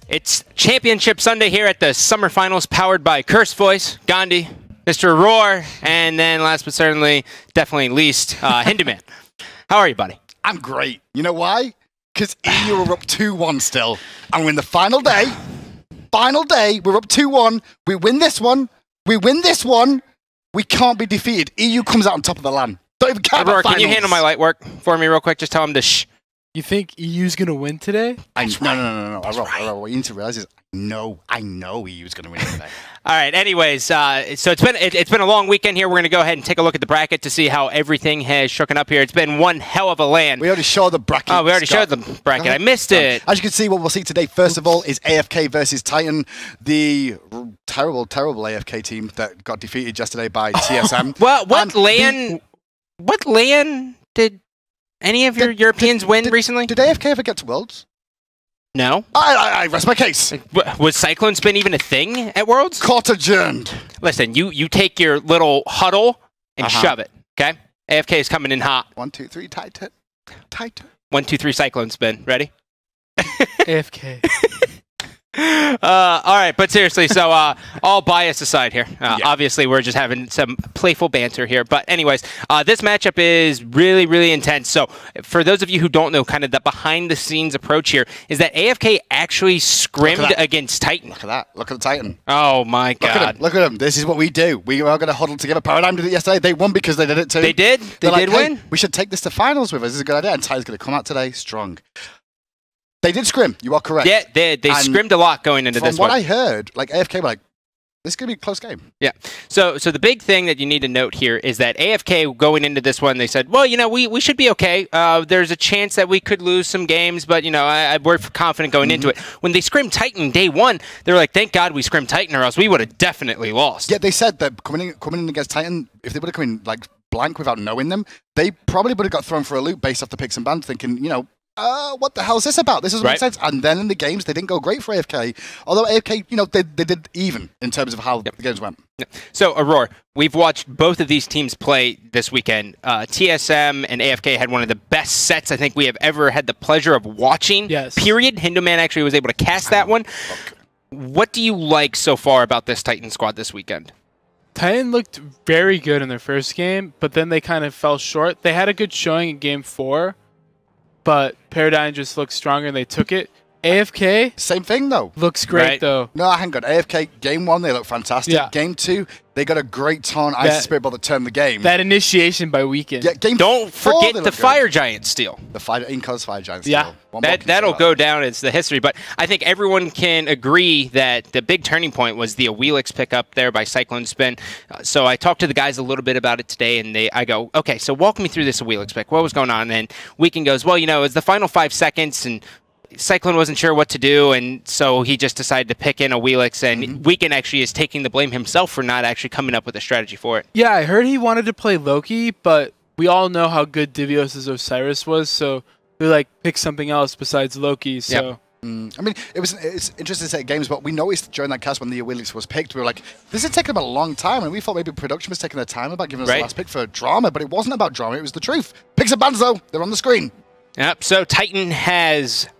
It's Championship Sunday here at the Summer Finals, powered by Curse Voice, Gandhi, Mr. Roar, and then last but certainly, definitely least, Hinduman. How are you, buddy? I'm great. You know why? Because EU are up 2-1 still. And we're in the final day. Final day, we're up 2-1. We win this one. We win this one. We can't be defeated. EU comes out on top of the land. Don't even care about finals. Can you handle my light work for me real quick? Just tell him to shh. You think EU's going to win today? No. What you need to realize is I know EU's going to win today. All right. Anyways, so it's been a long weekend here. We're going to go ahead and take a look at the bracket to see how everything has shooken up here. It's been one hell of a land. We already showed the bracket. Oh, we already showed the bracket. I missed it. As you can see, what we'll see today, first of all, is AFK versus Titan, the terrible AFK team that got defeated yesterday by TSM. Well, what LAN did any of your Europeans win recently? Did AFK ever get to Worlds? No. I rest my case. Was Cyclone Spin even a thing at Worlds? Court adjourned. Listen, you take your little huddle and shove it, okay? AFK is coming in hot. 1, 2, 3, Titan. 1, 2, 3, Cyclone Spin. Ready? AFK. All right, but seriously, so all bias aside here, obviously we're just having some playful banter here. But anyways, this matchup is really, really intense. So for those of you who don't know, kind of the behind-the-scenes approach here is that AFK actually scrimmed against Titan. Look at that. Look at the Titan. Oh, my God. Look at him. This is what we do. We are going to huddle together. Paradigm did it yesterday. They won because they did it too. They did? They did win? Hey, we should take this to finals with us. This is a good idea. And Titan's going to come out today strong. They did scrim. You are correct. Yeah, they scrimmed a lot going into this one. From what I heard, like AFK were like, this is going to be a close game. Yeah. So the big thing that you need to note here is that AFK going into this one, they said, well, you know, we should be okay. There's a chance that we could lose some games, but, you know, we're confident going into it. When they scrimmed Titan day one, they were like, thank God we scrimmed Titan or else we would have definitely lost. Yeah, they said that coming in against Titan, if they would have come in like blank without knowing them, they probably would have got thrown for a loop based off the picks and bans thinking, you know, what the hell is this about? This doesn't make sense. And then in the games, they didn't go great for AFK. Although AFK, you know, they did even in terms of how the games went. So, Aurora, we've watched both of these teams play this weekend. TSM and AFK had one of the best sets I think we have ever had the pleasure of watching. Yes. Period. Hinduman actually was able to cast that one. Okay. What do you like so far about this Titan squad this weekend? Titan looked very good in their first game, but then they kind of fell short. They had a good showing in Game 4. But Paradigm just looked stronger and they took it. AFK? Same thing, though. Looks great, though. No, hang on. AFK, Game 1, they look fantastic. Yeah. Game 2, they got a great taunt, Ice Spirit Ball that turned the game. That initiation by Weekend. Yeah, Game Don't 4, forget the Fire Giant steal. The Inco's Fire Giant steal. Yeah. That'll go down as the history. But I think everyone can agree that the big turning point was the Awilix pickup there by Cyclone Spin. So I talked to the guys a little bit about it today, and I go, okay, so walk me through this Awilix pick. What was going on? And Weekend goes, well, you know, it's the final 5 seconds, and Cyclone wasn't sure what to do, and so he just decided to pick in Awilix, and Weekend actually is taking the blame himself for not actually coming up with a strategy for it. Yeah, I heard he wanted to play Loki, but we all know how good Divios' Osiris was, so we like pick something else besides Loki. So I mean, it's interesting to say games, but we noticed during that cast when the Awilix was picked, we were like, this is taking them a long time, and we thought maybe production was taking their time about giving us the last pick for drama, but it wasn't about drama, it was the truth. Picks and bans, though, they're on the screen. Yep, so Titan has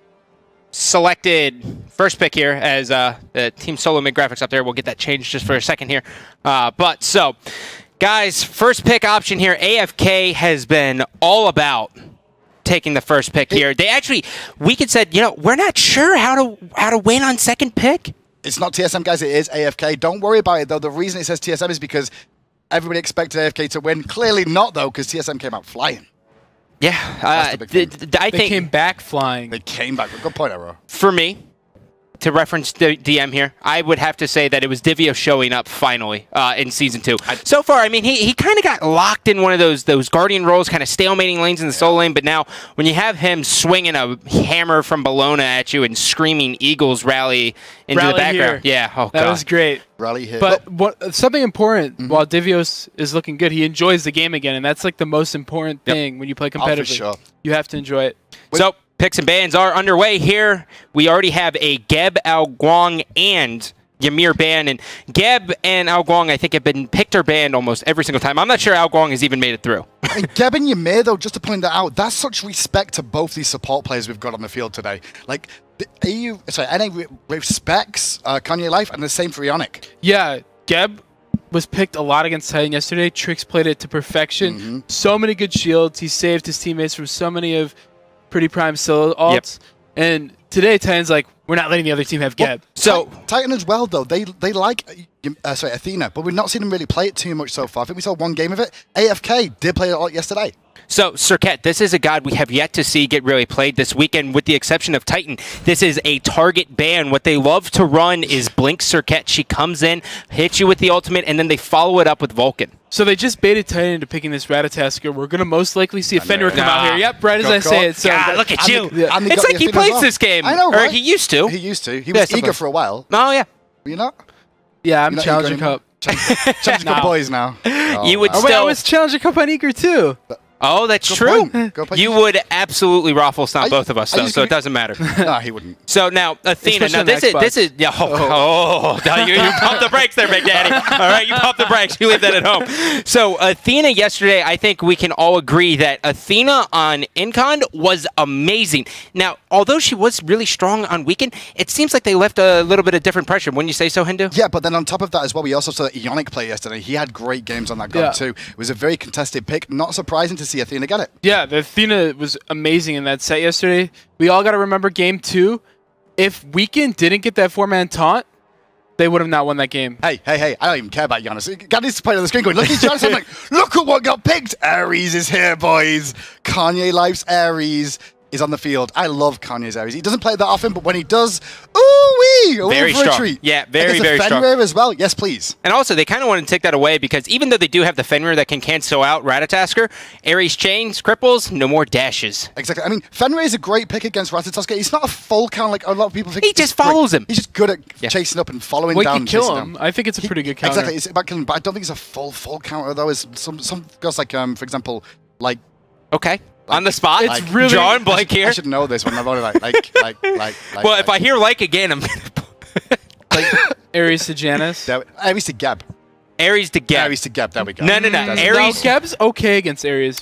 selected first pick here as the Team Solo mid graphics up there. We'll get that changed just for a second here. But so, guys, first pick option here. AFK has been all about taking the first pick here. They actually, Weekend said, you know, we're not sure how to win on second pick. It's not TSM, guys. It is AFK. Don't worry about it, though. The reason it says TSM is because everybody expected AFK to win. Clearly not, though, because TSM came out flying. Yeah, I think they came back flying. They came back. Good point, Arrow. For me, to reference the DM here, I would have to say that it was Divio showing up finally in Season 2. So far, I mean, he kind of got locked in one of those Guardian roles, kind of stalemating lanes in the solo lane, but now when you have him swinging a hammer from Bologna at you and screaming Eagles rally into the background. Here. Yeah, oh, that was great. Rally here. But something important, while Divios is looking good, he enjoys the game again, and that's like the most important thing when you play competitively. Oh, for sure. You have to enjoy it. So, picks and bans are underway here. We already have a Geb, Al Guang, and Ymir ban, and Geb and Ao Guang, I think, have been picked or banned almost every single time. I'm not sure Ao Guang has even made it through. I mean, Geb and Ymir, though, just to point that out, that's such respect to both these support players we've got on the field today. Like, NA respects Kanye Life, and the same for Ionic. Yeah, Geb was picked a lot against Titan yesterday. Trix played it to perfection. So many good shields. He saved his teammates from so many of Pretty Prime solo ults. And today, Titan's like, we're not letting the other team have Geb. So Titan as well, though, they like Athena, but we've not seen them really play it too much so far. I think we saw one game of it. AFK did play it a lot yesterday. So, Serqet, this is a god we have yet to see get really played this weekend, with the exception of Titan. This is a target ban. What they love to run is Blink Serqet. She comes in, hits you with the ultimate, and then they follow it up with Vulcan. So they just baited Titan into picking this Ratatasker. We're going to most likely see a Fenrir come out here. Yep, right as I say it. So God, look at you. Yeah. It's like he plays this game. I know, right? Or he used to. He used to. He was eager for a while. Oh, yeah. Were you not? Yeah, I'm Challenger Cup. Challenger Cup boys now. You would Oh, wait, I was Challenger Cup on Eager too. Oh, that's true. You would absolutely raffle stomp both of us, though, so it doesn't matter. No, he wouldn't. So now, Athena. Especially Now on this is yeah. You pump the brakes there, Big Daddy. All right, you pump the brakes. You leave that at home. So Athena yesterday, I think we can all agree that Athena on Incon was amazing. Now, although she was really strong on weekend, it seems like they left a little bit of different pressure. Wouldn't you say so, Hindu? Yeah, but then on top of that as well, we also saw Ionic play yesterday. He had great games on that god too. It was a very contested pick. Not surprising to see Athena get it. Yeah, the Athena was amazing in that set yesterday. We all got to remember game 2. If Weekend didn't get that 4-man taunt, they would have not won that game. Hey, I don't even care about Giannis. Giannis playing on the screen going, look at Giannis. I'm like, look at what got picked. Ares is here, boys. Kanye Life's Ares is on the field. I love Kanye's Ares. He doesn't play that often, but when he does, ooh-wee, very strong. Treat. Yeah, very strong. Fenrir as well. Yes, please. And also, they kind of want to take that away because even though they do have the Fenrir that can cancel out Ratatasker, Ares chains, cripples, no more dashes. Exactly. I mean, Fenrir is a great pick against Ratatasker. He's not a full count like a lot of people think. He just follows him. He's just good at chasing up and following We down. can kill him. I think it's a pretty good counter. Exactly. It's about killing, but I don't think it's a full counter though. It's some girls like for example, like. Okay. On the spot, it's really drawing blank here. I should know this one. I've only Well, if I hear like again, I'm like Ares to Janus. Ares to Geb. Ares to Geb. Ares to Geb. There we go. No. Ares. Geb's okay against Ares.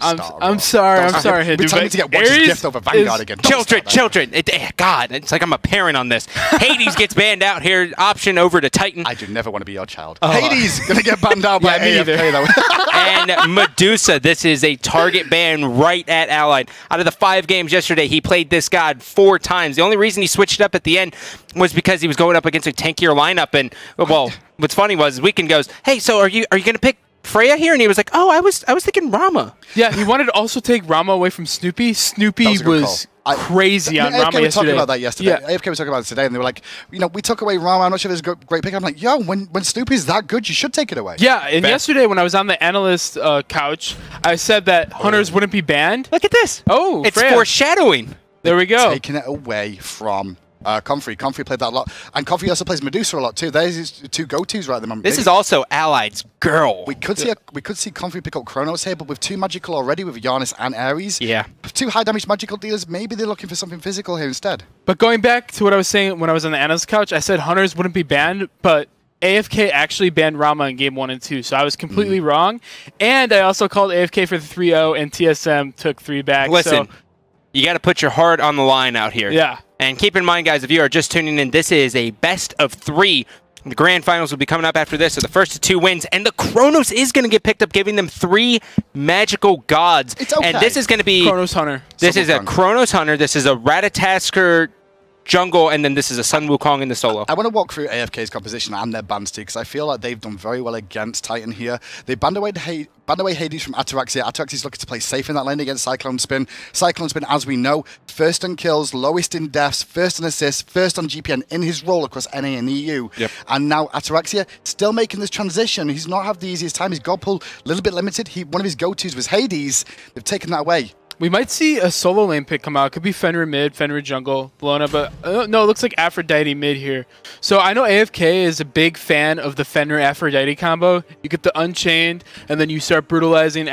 I'm sorry, Hindu. We're telling to get Watch's gift over Vanguard again. Children. God, it's like I'm a parent on this. Hades gets banned out here. Option over to Titan. I do never want to be your child. Hades gonna get banned out by AFK though. And Medusa, this is a target ban right at Allied. Out of the 5 games yesterday, he played this god 4 times. The only reason he switched it up at the end was because he was going up against a tankier lineup. And well, what's funny was Weekend goes, "Hey, so are you gonna pick Freya here?" And he was like, "Oh, I was thinking Rama." Yeah, he wanted to also take Rama away from Snoopy. Snoopy was crazy on Rama yesterday. AFK was talking about that yesterday. Yeah. AFK was talking about it today, and they were like, we took away Rama. I'm not sure if it's a great pick. I'm like, yo, when Snoopy's that good, you should take it away. Yeah, and yesterday when I was on the analyst couch, I said that Hunters wouldn't be banned. Look at this. Oh, it's Freya. foreshadowing. There we go. Taking it away from Comfrey. Comfrey played that a lot. And Comfrey also plays Medusa a lot too. There's his 2 go-tos right at the moment. This is also Allied's girl. We could see Comfrey pick up Chronos here, but with 2 magical already with Giannis and Ares. Yeah. 2 high damage magical dealers, maybe they're looking for something physical here instead. But going back to what I was saying when I was on the analyst couch, I said Hunters wouldn't be banned, but AFK actually banned Rama in game 1 and 2, so I was completely wrong. And I also called AFK for the 3-0, and TSM took 3 back. Listen, you got to put your heart on the line out here. Yeah. And keep in mind, guys, if you are just tuning in, this is a best of 3. The grand finals will be coming up after this, so the first of 2 wins. And the Chronos is going to get picked up, giving them 3 magical gods. It's okay. And this is going to be... Chronos Hunter. This is a Chronos Hunter. This is a Ratatasker jungle, and then this is a Sun Wukong in the solo. I want to walk through AFK's composition and their bans too, because I feel like they've done very well against Titan here. They banned away Hades from Ataraxia. Ataraxia's looking to play safe in that lane against Cyclone Spin. Cyclone Spin, as we know, first on kills, lowest in deaths, first on assists, first on GPN in his role across NA and EU. Yep. And now Ataraxia still making this transition. He's not had the easiest time. His god pool a little bit limited. One of his go-tos was Hades. They've taken that away. We might see a solo lane pick come out. It could be Fenrir mid, Fenrir jungle, Bellona, but no, it looks like Aphrodite mid here. So I know AFK is a big fan of the Fenrir Aphrodite combo. You get the Unchained, and then you start brutalizing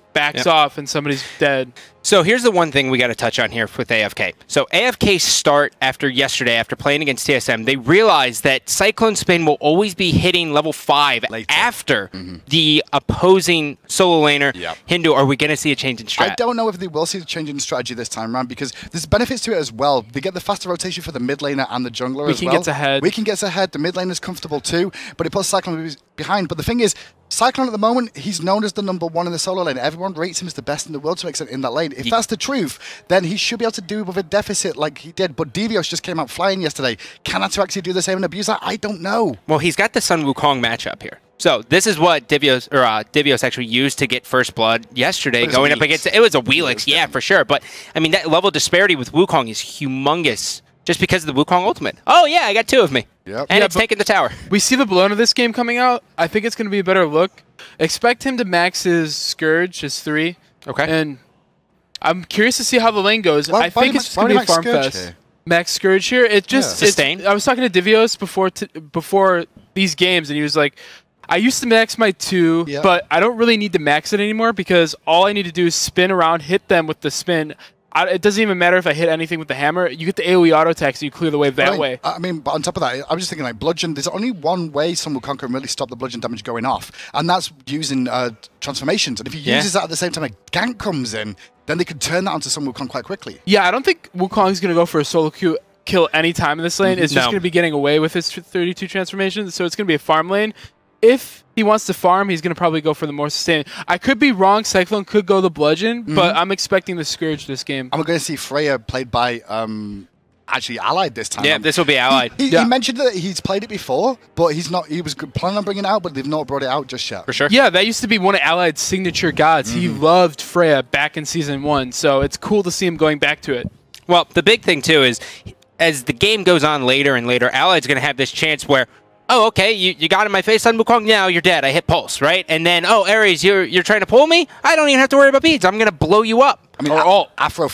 backs off and somebody's dead. So here's the one thing we got to touch on here with AFK. So AFK's start after yesterday, after playing against TSM, they realized that Cyclone Spin will always be hitting level 5 later, after the opposing solo laner, Hindu. Are we going to see a change in strat? I don't know if they will see a change in strategy this time around, because there's benefits to it as well. They get the faster rotation for the mid laner and the jungler as well. Weekend gets ahead. Weekend gets ahead. The mid laner's comfortable too, but it puts Cyclone behind. But the thing is, Cyclone at the moment, he's known as the #1 in the solo lane. Everyone rates him as the best in the world to an extent in that lane. If that's the truth, then he should be able to do it with a deficit like he did. But Devios just came out flying yesterday. Can Atu actually do the same and abuse that? I don't know. Well, he's got the Sun Wukong matchup here. So this is what Devios actually used to get first blood yesterday, going up against it was a Wheelix, yeah, for sure. But I mean, that level disparity with Wukong is humongous. Just because of the Wukong ultimate. Oh, yeah, I got 2 of me. Yep. And it's taking the tower. We see the Bellona this game coming out. I think it's going to be a better look. Expect him to max his Scourge, his 3. Okay. And I'm curious to see how the lane goes. Well, I think it's going to be a farm fest. Here? Max Scourge here. It just... Sustain. I was talking to Devios before these games, and he was like, I used to max my 2, but I don't really need to max it anymore because all I need to do is spin around, hit them with the spin. It doesn't even matter if I hit anything with the hammer. You get the AoE auto attack, so you clear the wave that way. I mean, but on top of that, I was just thinking like bludgeon. There's only one way Sun Wukong can really stop the bludgeon damage going off, and that's using transformations. And if he uses that at the same time a gank comes in, then they could turn that onto Sun Wukong quite quickly. Yeah, I don't think Wukong's going to go for a solo kill any time in this lane. It's just going to be getting away with his 32 transformations, so it's going to be a farm lane. If he wants to farm, he's going to probably go for the more sustain. I could be wrong. Cyclone could go the bludgeon, but I'm expecting the Scourge this game. I'm going to see Freya played by actually Allied this time. Yeah, this will be Allied. He mentioned that he's played it before, but he's not. He was planning on bringing it out, but they've not brought it out just yet. For sure. Yeah, that used to be one of Allied's signature gods. He loved Freya back in Season 1, so it's cool to see him going back to it. Well, the big thing, too, is as the game goes on later and later, Allied's going to have this chance where, oh, okay, you got in my face on Wukong, now you're dead. I hit pulse, right? And then, oh, Ares, you're trying to pull me? I don't even have to worry about beads. I'm going to blow you up. I mean, Afro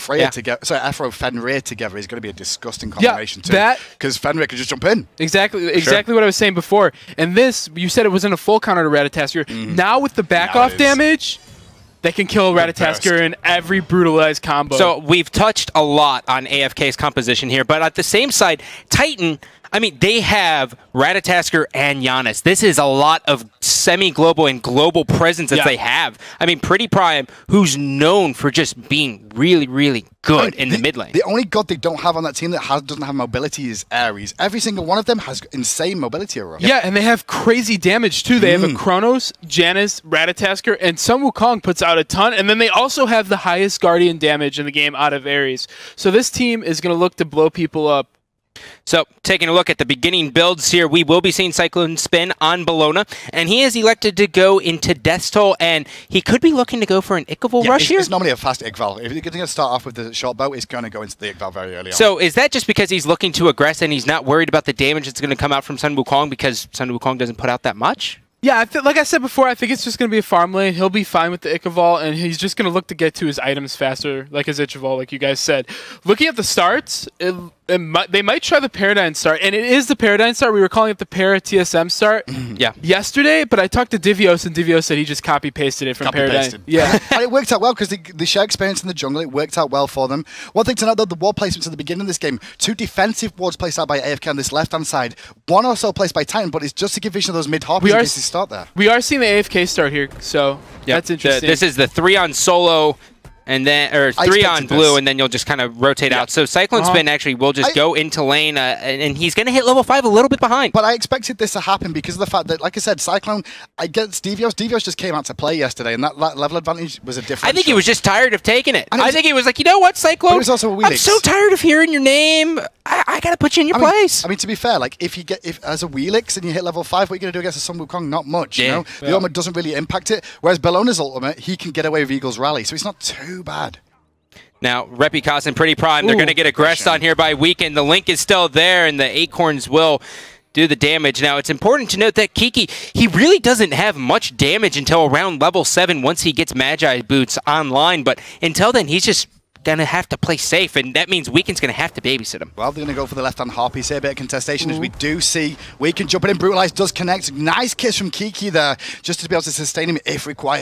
Fenrir together is going to be a disgusting combination too. Because Fenrir can just jump in. Exactly what I was saying before. And this, you said it wasn't a full counter to Ratatasker. Now with the back-off damage, they can kill Ratatasker in every brutalized combo. So we've touched a lot on AFK's composition here, but at the same side, Titan, I mean, they have Ratatasker and Giannis. This is a lot of semi-global and global presence that they have. I mean, Pretty Prime, who's known for just being really, really good in the mid lane. The only god they don't have on that team that doesn't have mobility is Ares. Every single one of them has insane mobility. Yeah, and they have crazy damage too. They have a Chronos, Janus, Ratatasker, and Sun Wukong puts out a ton. And then they also have the highest Guardian damage in the game out of Ares. So this team is going to look to blow people up. So, taking a look at the beginning builds here, we will be seeing Cyclone Spin on Bellona, and he has elected to go into Death's Toll, and he could be looking to go for an Ichval rush here. It's normally a fast Ichval. If you're going to start off with the short bow, it's going to go into the Ichval very early on. So, is that just because he's looking to aggress and he's not worried about the damage that's going to come out from Sun Wukong because Sun Wukong doesn't put out that much? Yeah, like I said before, I think it's just going to be a farm lane. He'll be fine with the Ichval, and he's just going to look to get to his items faster, like his Ichval, like you guys said. Looking at the starts, they might try the Paradigm start, and it is the Paradigm start. We were calling it the Para TSM start yesterday, but I talked to Devios, and Devios said he just copy-pasted it from Paradigm. Yeah. And it worked out well because the share experience in the jungle, it worked out well for them. One thing to note, though, the ward placements at the beginning of this game, 2 defensive wards placed out by AFK on this left-hand side, 1 or so placed by Titan, but it's just to give vision of those mid-harpies in case they start there. We are seeing the AFK start here, so that's interesting. This is the 3 on solo, and then 3 on blue, and then you'll just kind of rotate out. So Cyclone Spin actually will just go into lane, and he's going to hit level 5 a little bit behind. But I expected this to happen because of the fact that, like I said, Cyclone against Devios. Devios just came out to play yesterday, and that level advantage was a difference. I think he was just tired of taking it. I think he was like, you know what, Cyclone? It was also a Wheelix. I'm so tired of hearing your name. I got to put you in your place. I mean, to be fair, like if as a Wheelix and you hit level 5, what are you going to do against a Sun Wukong? Not much, you know? The ultimate doesn't really impact it, whereas Bellona's ultimate, he can get away with Eagle's Rally, so it's not too bad. Now, Repicos and Pretty Prime, they're going to get aggressed on here by Weekend. The Link is still there, and the Acorns will do the damage. Now, it's important to note that Kiki, he really doesn't have much damage until around level 7 once he gets Magi Boots online, but until then, he's just going to have to play safe, and that means Weekend's going to have to babysit him. Well, they're going to go for the left-hand Harpies here. A bit of contestation as we do see Weekend jumping in. Brutalize does connect. Nice kiss from Kiki there, just to be able to sustain him if required.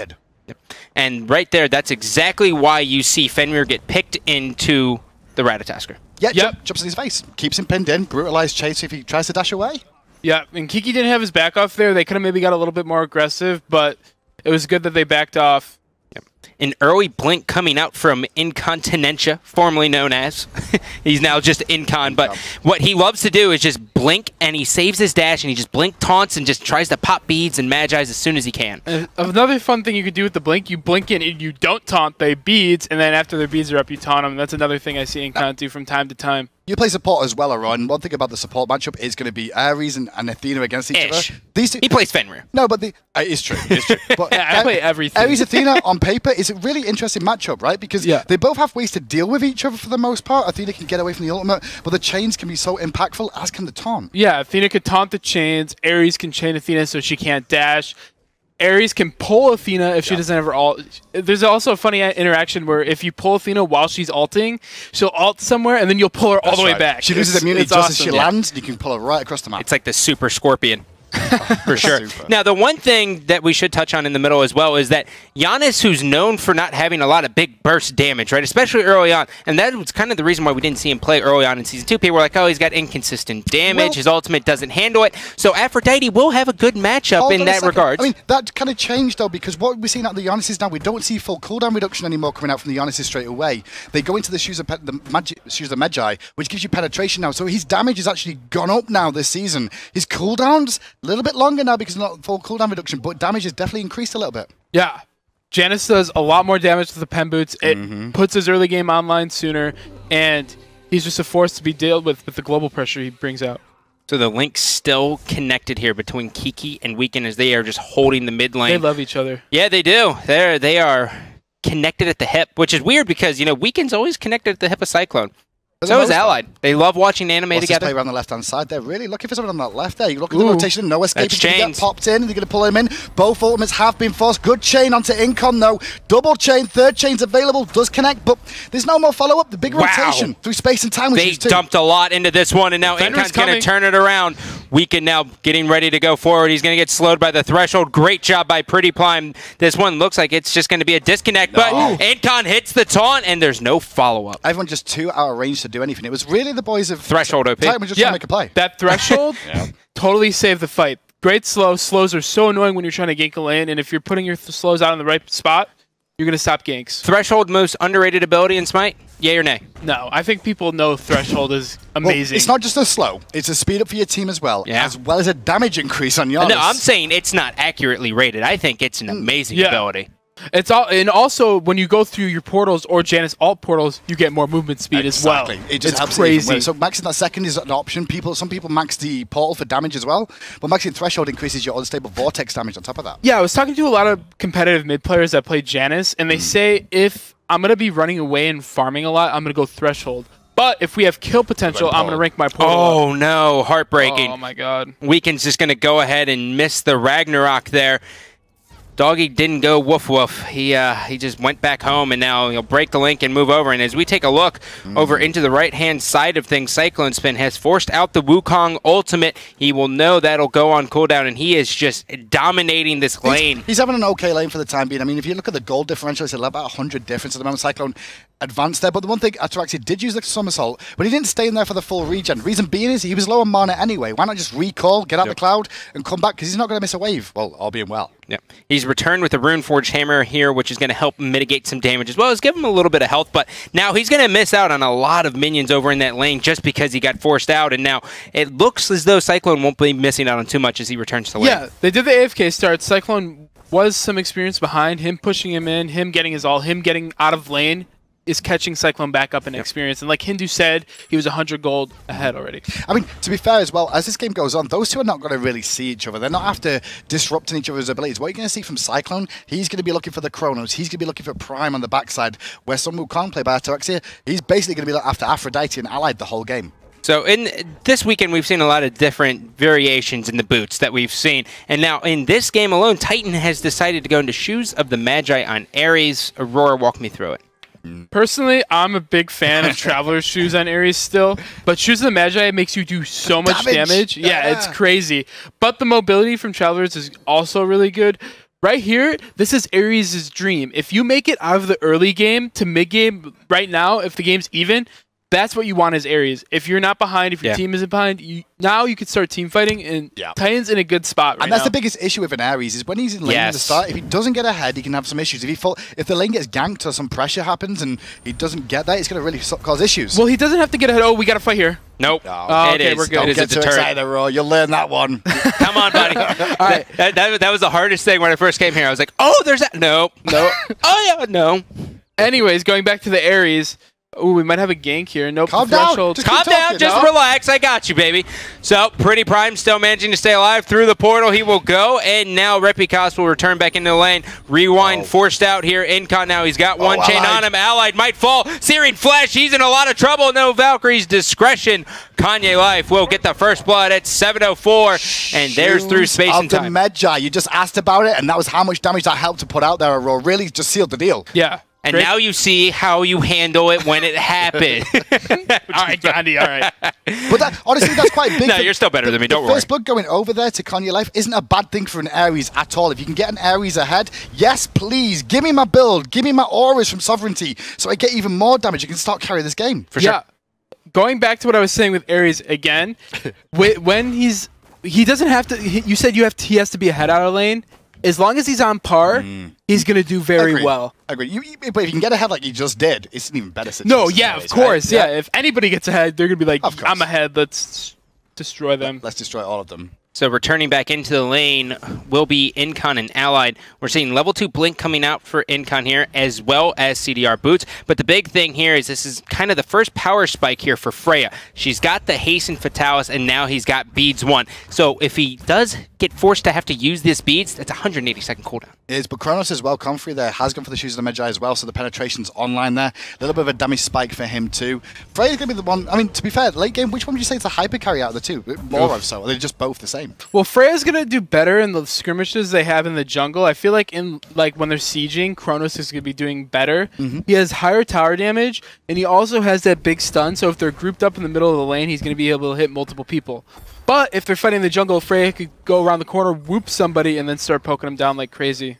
And right there, that's exactly why you see Fenrir get picked into the Ratatosker. Yeah, jumps in his face. Keeps him pinned in. Brutalized Chase if he tries to dash away. Yeah, and Kiki didn't have his back off there. They could have maybe got a little bit more aggressive, but it was good that they backed off. An early blink coming out from Incontinentia, formerly known as. He's now just Incon, but what he loves to do is just blink, and he saves his dash, and he just blink taunts and just tries to pop beads and Magi's as soon as he can. Another fun thing you could do with the blink, you blink in and you don't taunt, they beads, and then after their beads are up, you taunt them. That's another thing I see Incon do from time to time. You play support as well, Aaron. One thing about the support matchup is going to be Ares and Athena against each other. These two, he plays Fenrir. No, but it's true. It's true. But yeah, I play everything. Ares Athena on paper is a really interesting matchup, right? Because they both have ways to deal with each other for the most part. Athena can get away from the ultimate, but the chains can be so impactful, as can the taunt. Yeah, Athena could taunt the chains. Ares can chain Athena so she can't dash. Ares can pull Athena if she doesn't have her ult. There's also a funny interaction where if you pull Athena while she's ulting, she'll ult somewhere, and then you'll pull her all the way back. She loses immunity just as she lands, and you can pull her right across the map. It's like the Super Scorpion. For sure. Now, the one thing that we should touch on in the middle as well is that Giannis, who's known for not having a lot of big burst damage, right, especially early on, and that was kind of the reason why we didn't see him play early on in Season 2. People were like, oh, he's got inconsistent damage, his ultimate doesn't handle it. So Aphrodite will have a good matchup in that regard. I mean, that kind of changed, though, because what we're seeing out of the Giannis's now, we don't see full cooldown reduction anymore coming out from the Giannis's straight away. They go into the Shoes of Magi, which gives you penetration now. So his damage has actually gone up now this season. His cooldowns, a little bit longer now because not full cooldown reduction, but damage has definitely increased a little bit. Yeah. Janus does a lot more damage with the Pen Boots. It puts his early game online sooner, and he's just a force to be dealt with the global pressure he brings out. So the link's still connected here between Kiki and Weekend as they are just holding the mid lane. They love each other. Yeah, they do. They are connected at the hip, which is weird because, you know, Weekend's always connected at the hip of Cyclone. So is Allied. They love watching anime together. Play around the left-hand side. They're really looking for someone on that left there. You look at the rotation, no escape. He's going to get popped in, and they're going to pull him in. Both ultimates have been forced. Good chain onto Incon, though. Double chain, third chain's available, does connect, but there's no more follow-up. The big rotation through space and time. They dumped a lot into this one, and now Incon's going to turn it around. Weekend now getting ready to go forward. He's going to get slowed by the threshold. Great job by Pretty Prime. This one looks like it's just going to be a disconnect, but Incon hits the taunt, and there's no follow-up. Everyone just too out of range to do anything. It was really the boys of Threshold OP. Titan were just trying to make a play. That Threshold totally saved the fight. Great slow. Slows are so annoying when you're trying to gank a lane, and if you're putting your slows out in the right spot, you're going to stop ganks. Threshold, most underrated ability in Smite? Yay or nay? No, I think people know Threshold is amazing. Well, it's not just a slow. It's a speed up for your team as well, as well as a damage increase on yours. No, I'm saying it's not accurately rated. I think it's an amazing ability. It's all, and also when you go through your portals or Janus alt portals, you get more movement speed as well. It just helps crazy. So maxing that second is an option. Some people max the portal for damage as well, but maxing Threshold increases your unstable vortex damage on top of that. Yeah, I was talking to a lot of competitive mid players that play Janus, and they say if I'm gonna be running away and farming a lot, I'm gonna go Threshold. But if we have kill potential, I'm going to rank my portal. Oh, no. Heartbreaking. Oh, my God. Weekend's just going to go ahead and miss the Ragnarok there. Doggy didn't go woof woof. He just went back home, and now he'll break the link and move over. And as we take a look over into the right-hand side of things, Cyclone Spin has forced out the Wukong ultimate. He will know that'll go on cooldown, and he is just dominating this lane. He's having an okay lane for the time being. I mean, if you look at the gold differential, it's about 100 difference at the moment. Cyclone advanced there, but the one thing, Ataraxia did use the somersault, but he didn't stay in there for the full regen. Reason being is he was low on mana anyway. Why not just recall, get out the cloud, and come back? Because he's not going to miss a wave. Well, all being well. Yeah, he's returned with a Runeforged Hammer here, which is going to help mitigate some damage as well as give him a little bit of health. But now he's going to miss out on a lot of minions over in that lane just because he got forced out. And now it looks as though Cyclone won't be missing out on too much as he returns to lane. Yeah, they did the AFK start. Cyclone was some experience behind him, pushing him in, him getting his ult, him getting out of lane is catching Cyclone back up in experience. And like Hindu said, he was 100 gold ahead already. I mean, to be fair as well, as this game goes on, those two are not going to really see each other. They're not after disrupting each other's abilities. What you're going to see from Cyclone, he's going to be looking for the Chronos. He's going to be looking for Prime on the backside, where Sun Wukong, played by Ataraxia, he's basically going to be after Aphrodite and Allied the whole game. So in this weekend, we've seen a lot of different variations in the boots that we've seen. And now in this game alone, Titan has decided to go into Shoes of the Magi on Ares. Aurora, walk me through it. Personally, I'm a big fan of Traveler's Shoes on Ares still, but Shoes of the Magi makes you do so much damage. Yeah, it's crazy. But the mobility from Travelers is also really good. Right here, this is Ares' dream. If you make it out of the early game to mid-game right now, if the game's even, that's what you want as Ares. If you're not behind, if your team isn't behind, now you can start team fighting, and Titan's in a good spot right And that's now. the biggest issue with an Ares is when he's in lane at the start, if he doesn't get ahead, he can have some issues. If the lane gets ganked or some pressure happens and he doesn't get that, it's going to really cause issues. Well, he doesn't have to get ahead. Oh, we got to fight here. Nope. Oh, okay, we're good. Don't get too excited, Raw. You'll learn that one. Come on, buddy. All right. That was the hardest thing when I first came here. I was like, oh, there's that. Nope. Oh, yeah, no. Anyways, going back to the Ares. Ooh, we might have a gank here. Nope. Calm down. Calm down. Just relax. I got you, baby. So, Pretty Prime still managing to stay alive through the portal. He will go, and now Repicos will return back into the lane. Rewind forced out here. Incon now. He's got one chain on him. Allied might fall. Searing Flash. He's in a lot of trouble. No Valkyrie's discretion. Kanye Life will get the first blood at 7:04, and there's through space and time. The Medjay. You just asked about it, and that was how much damage that helped to put out there. Aurora really just sealed the deal. Yeah. And now you see how you handle it when it happened. All right, Gandhi, all right. But honestly, that's quite big. No, you're still better than me, don't worry. First blood going over there to Kanye Life isn't a bad thing for an Ares at all. If you can get an Ares ahead, yes, please, give me my build. Give me my auras from Sovereignty so I get even more damage. You can start carrying this game. For sure. Going back to what I was saying with Ares again, when he doesn't have to, you said he has to be ahead out of lane. As long as he's on par, he's going to do very well. Agree. But if you can get ahead like you just did, it's an even better situation. No, yeah, of course. Right? Yeah, if anybody gets ahead, they're going to be like, I'm ahead. Let's destroy them. Let's destroy all of them. So returning back into the lane will be Incon and Allied. We're seeing level 2 Blink coming out for Incon here, as well as CDR Boots. But the big thing here is this is kind of the first power spike here for Freya. She's got the Hasten Fatalis, and now he's got Beads 1. So if he does get forced to have to use this Beads, that's a 180-second cooldown. It is, but Kronos as well. Comfrey there has gone for the Shoes of the Medjay as well, so the penetration's online there. A little bit of a damage spike for him too. Freya's going to be the one, I mean, to be fair, late game, which one would you say is the hyper carry out of the two? More of so, are they just both the same? Well, Freya's going to do better in the skirmishes they have in the jungle. I feel like when they're sieging, Kronos is going to be doing better. He has higher tower damage, and he also has that big stun, so if they're grouped up in the middle of the lane, he's going to be able to hit multiple people. But if they're fighting the jungle, Freya could go around the corner, whoop somebody, and then start poking them down like crazy.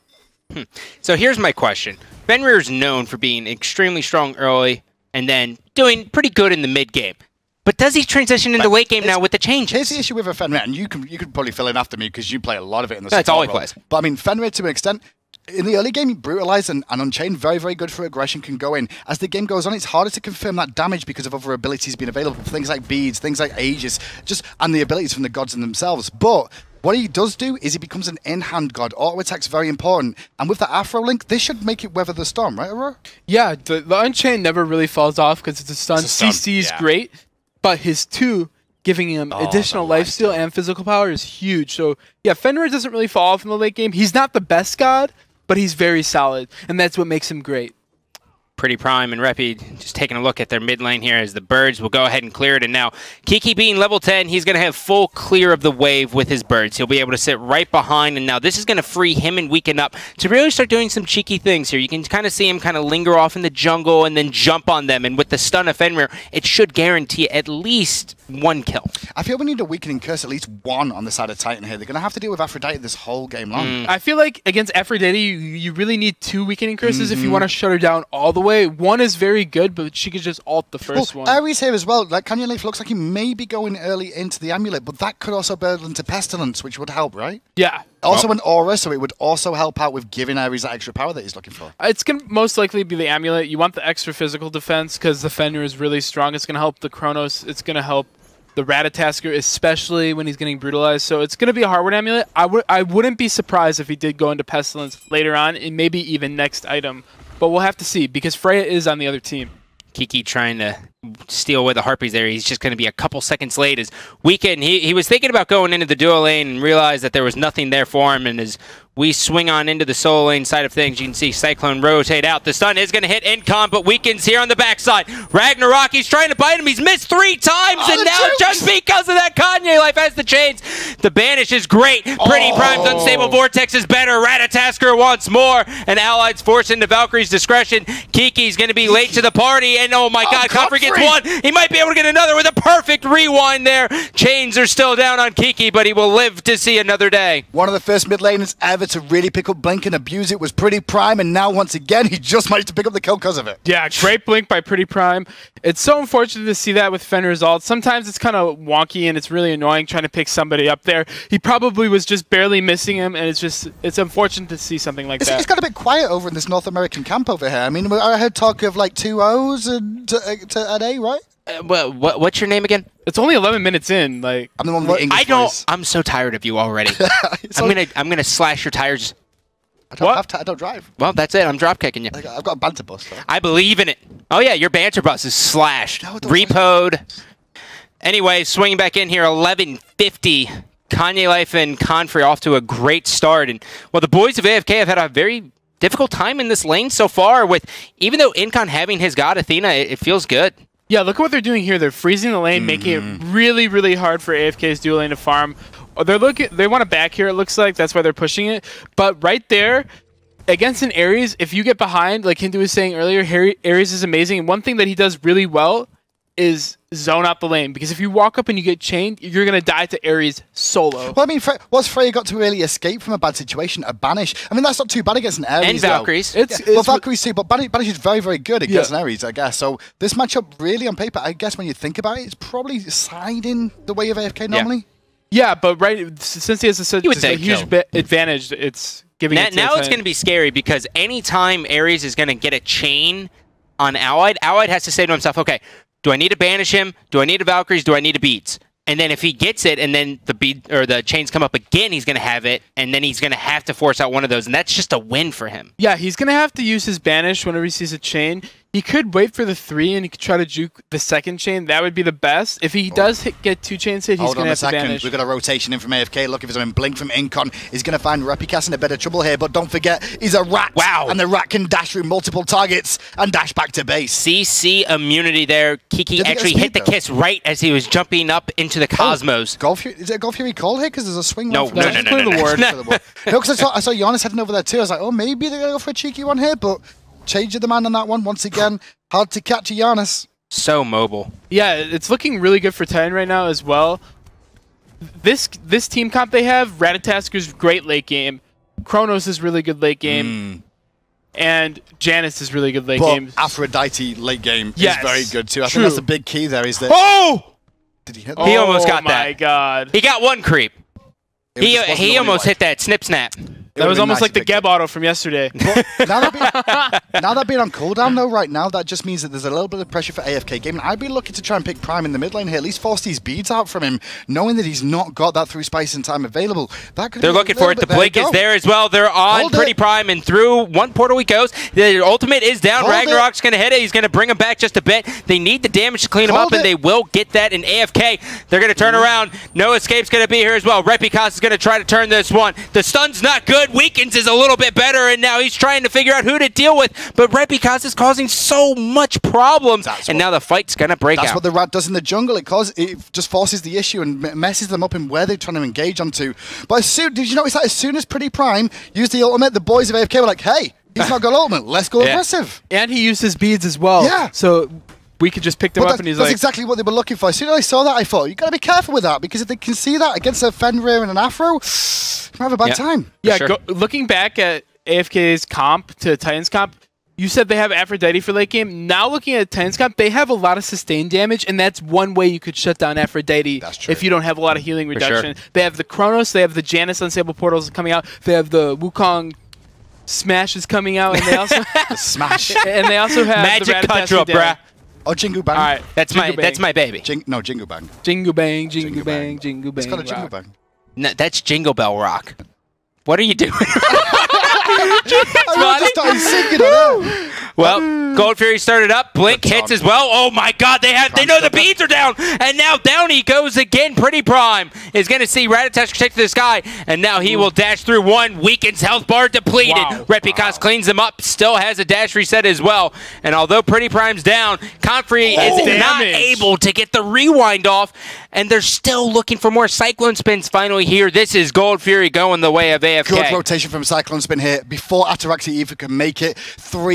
So here's my question. Fenrir's known for being extremely strong early and then doing pretty good in the mid game. But does he transition into late game now with the changes? Here's the issue with a Fenrir, and you could probably fill in after me because you play a lot of it in the That's all he plays. But I mean, Fenrir to an extent, in the early game, Brutalize and Unchained, very, very good for aggression, can go in. As the game goes on, it's harder to confirm that damage because of other abilities being available, things like Beads, things like Aegis, and the abilities from the gods in themselves. But what he does do is he becomes an in-hand god. Auto attack's very important. And with the Afro Link, this should make it weather the storm, right, Aurora? Yeah, the Unchained never really falls off because it's a stun. CC is great, but his 2 giving him additional lifesteal and physical power is huge. So, yeah, Fenrir doesn't really fall off in the late game. He's not the best god, but he's very solid, and that's what makes him great. Pretty Prime and Reppy just taking a look at their mid lane here as the birds will go ahead and clear it. And now Kiki being level 10, he's going to have full clear of the wave with his birds. He'll be able to sit right behind. And now this is going to free him and Weaken up to really start doing some cheeky things here. You can kind of see him kind of linger off in the jungle and then jump on them. And with the stun of Fenrir, it should guarantee at least 1 kill. I feel we need a Weakening Curse, at least 1 on the side of Titan here. They're going to have to deal with Aphrodite this whole game long. I feel like against Aphrodite, you really need 2 Weakening Curses if you want to shut her down all the way. 1 is very good, but she could just ult the first one. Ares here as well. Like Kanye Life looks like he may be going early into the amulet, but that could also build into Pestilence, which would help, right? Yeah. Also an aura, so it would also help out with giving Ares that extra power that he's looking for. It's going to most likely be the amulet. You want the extra physical defense because the Fenrir is really strong. It's going to help the Kronos. It's going to help the Ratatasker, especially when he's getting brutalized. So it's going to be a hardware amulet. I wouldn't be surprised if he did go into Pestilence later on, and maybe even next item. But we'll have to see, because Freya is on the other team. Kiki trying to steal away the Harpies there. He's just going to be a couple seconds late. As Weekend, he was thinking about going into the duo lane and realized that there was nothing there for him. And as we swing on into the solo lane side of things, you can see Cyclone rotate out. The stun is going to hit Incon, but Weekend's here on the backside. Ragnarok, he's trying to bite him. He's missed 3 times, and now just because of that, Kanye Life has the chains. The banish is great. Pretty Prime's Unstable Vortex is better. Ratatasker wants more, and Allied's forced into Valkyrie's discretion. Kiki's going to be late to the party, and oh my god, Comfrey gets gets one. He might be able to get another with a perfect rewind there. Chains are still down on Kiki, but he will live to see another day. One of the first mid laners ever to really pick up Blink and abuse it was Pretty Prime, and now once again he just managed to pick up the kill because of it. Yeah, great Blink by Pretty Prime. It's so unfortunate to see that with Fenrir's ult. Sometimes it's kind of wonky and it's really annoying trying to pick somebody up there. He probably was just barely missing him, and it's unfortunate to see something like that. It's got a bit quiet over in this North American camp over here. I mean, I heard talk of like 2 O's to an A, right? What's your name again? It's only 11 minutes in. Like I'm the one with the English voice. I'm so tired of you already. I'm gonna slash your tires. I don't drive. Well, that's it. I'm drop kicking you. I've got a banter bus. Though. I believe in it. Oh yeah, your banter bus is slashed, repoed. Anyway, swinging back in here, 11:50. Kanye Life and Confrey off to a great start, and well, the boys of AFK have had a very difficult time in this lane so far. With even though Incon having his god Athena, it feels good. Yeah, look at what they're doing here. They're freezing the lane, making it really, really hard for AFK's dual lane to farm. They want to back here, it looks like. That's why they're pushing it. But right there, against an Ares, if you get behind, like Hindu was saying earlier, Ares is amazing. And one thing that he does really well is zone out the lane. Because if you walk up and you get chained, you're going to die to Ares solo. Well, I mean, what's Freya got to really escape from a bad situation? A Banish. I mean, that's not too bad against an Ares, and Valkyries. Well, Valkyries too, but Banish is very, very good against an Ares, I guess. So this matchup, really, on paper, I guess when you think about it, it's probably siding the way of AFK normally. Yeah, but since he has such a huge advantage, it's giving it to now it's going to be scary because anytime Ares is going to get a chain on Allied has to say to himself, okay, do I need to banish him? Do I need a Valkyries? Do I need a Beats? And then if he gets it and then the chains come up again, he's going to have it, and then he's going to have to force out one of those, and that's just a win for him. Yeah, he's going to have to use his banish whenever he sees a chain. He could wait for the 3 and he could try to juke the second chain. That would be the best. If he does get 2 chains hit, he's going to have to banish. We've got a rotation in from AFK. Look, if there's a blink from Incon, he's going to find Repikas in a bit of trouble here. But don't forget, he's a rat. Wow. And the rat can dash through multiple targets and dash back to base. CC immunity there. Kiki actually hit the kiss right as he was jumping up into the Cosmos. Is it a Golf Fury call here? Because there's a swing. No. No, because I saw Giannis heading over there too. I was like, oh, maybe they're going to go for a cheeky one here. But change of the man on that one once again. Hard to catch a Giannis. So mobile. Yeah, it's looking really good for Titan right now as well. This team comp they have, Ratataska's great late game. Kronos is really good late game. And Janus is really good late game. Aphrodite late game is very good too. I think that's the big key there is that... Oh! Did he hit that? He almost got that. Oh my god. He got one creep. He almost hit that snip snap. That was almost like the Geb auto from yesterday. Now that being on cooldown, though, right now, that just means that there's a little bit of pressure for AFK Gaming. I'd be looking to try and pick Prime in the mid lane here, at least force these beads out from him, knowing that he's not got that through spice in time available. They're looking for it. The blink is there as well. They're on Pretty Prime, and through one portal he goes. The ultimate is down. Ragnarok's going to hit it. He's going to bring him back just a bit. They need the damage to clean him up, and they will get that in AFK. They're going to turn around. No Escape's going to be here as well. Repikas is going to try to turn this one. The stun's not good. Weakens is a little bit better, and now he's trying to figure out who to deal with, but Repikas is causing so much problems, and now the fight's gonna break out. That's what the rat does in the jungle. It just forces the issue and messes them up in where they're trying to engage onto. But did you notice that as soon as Pretty Prime used the ultimate, the boys of AFK were like, hey, he's not got ultimate, let's go aggressive. And he used his beads as well. Yeah. So we could just pick them up, and he's like... That's exactly what they were looking for. As soon as I saw that, I thought, you got to be careful with that, because if they can see that against a Fenrir and an Afro, you might have a bad time. Yeah, looking back at AFK's comp to Titan's comp, you said they have Aphrodite for late game. Now looking at Titan's comp, they have a lot of sustained damage, and that's one way you could shut down Aphrodite if you don't have a lot of healing reduction. They have the Kronos, they have the Janus Unstable Portals coming out, they have the Wukong Smash is coming out, and they also the Smash, and they also have Magic the Control, bruh. Oh, Jingu Bang. All right, that's my baby. Jingu Bang. Jingu Bang, Jingu Bang, Jingu Bang. It's called a Jingu Bang. No, that's Jingle Bell Rock. What are you doing? I just started singing. Well, Gold Fury started up. Blink hits as well. Oh my God, they know the beads are down, and now down he goes again. Pretty Prime is going to see Ratatask take to the sky, and now he will dash through one. Weakens health bar depleted. Repikas cleans him up. Still has a dash reset as well. And although Pretty Prime's down, Confrey is not able to get the rewind off, and they're still looking for more Cyclone Spins finally here. This is Gold Fury going the way of AFK. Good rotation from Cyclone Spin here before Ataraxia even can make it. 3 versus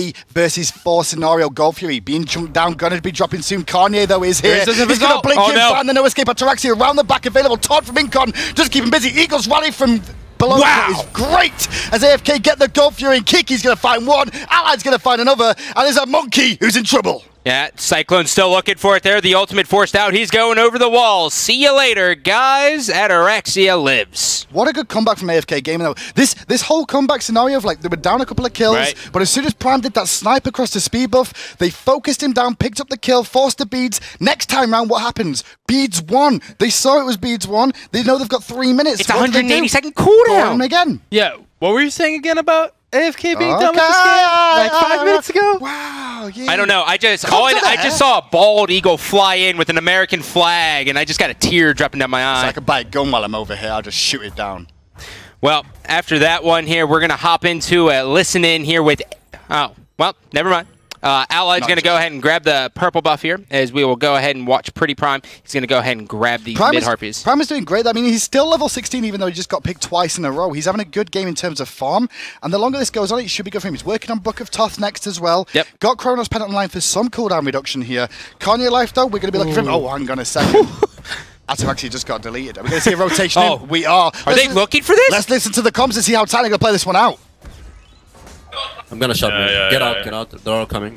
versus 4 scenario. Gold Fury being chunked down, gonna be dropping soon. Kanye though is here. He's gonna blink in, find the no escape. Ataraxia around the back available. Todd from Incon, just keep him busy. Eagles rally from below. Is great as AFK get the Gold Fury, and Kiki's gonna find one. Allied's gonna find another, and there's a Monkey who's in trouble. Yeah, Cyclone's still looking for it there. The ultimate forced out. He's going over the wall. See you later, guys. Ataraxia lives. What a good comeback from AFK Gaming, though. This whole comeback scenario of, like, they were down a couple of kills, but as soon as Prime did that snipe across the speed buff, they focused him down, picked up the kill, forced the beads. Next time round, what happens? Beads won. They saw it was beads won. They know they've got 3 minutes. It's 180-second cooldown. Again. Yeah. What were you saying again about AFK being done with this game like 5 minutes ago? Wow, yeah. I don't know. I just saw a bald eagle fly in with an American flag, and I just got a tear dropping down my eye. So I could buy a gun while I'm over here. I'll just shoot it down. Well, after that one here, we're going to hop into a listen in here with... Oh, well, never mind. Allied's going to go ahead and grab the purple buff here, as we will go ahead and watch Pretty Prime. He's going to go ahead and grab the mid-harpies. Prime is doing great. I mean, he's still level 16, even though he just got picked twice in a row. He's having a good game in terms of farm, and the longer this goes on, it should be good for him. He's working on Book of Thoth next as well. Yep. Got Chronos Pendant online for some cooldown reduction here. Kanye Life, though, we're going to be looking for him. Oh, hang on a second. Ataraxia just got deleted. Are we going to see a rotation in? We are. Are they looking for this? Let's listen to the comms and see how Titan are going to play this one out. I'm going to shut me. Get out. They're all coming.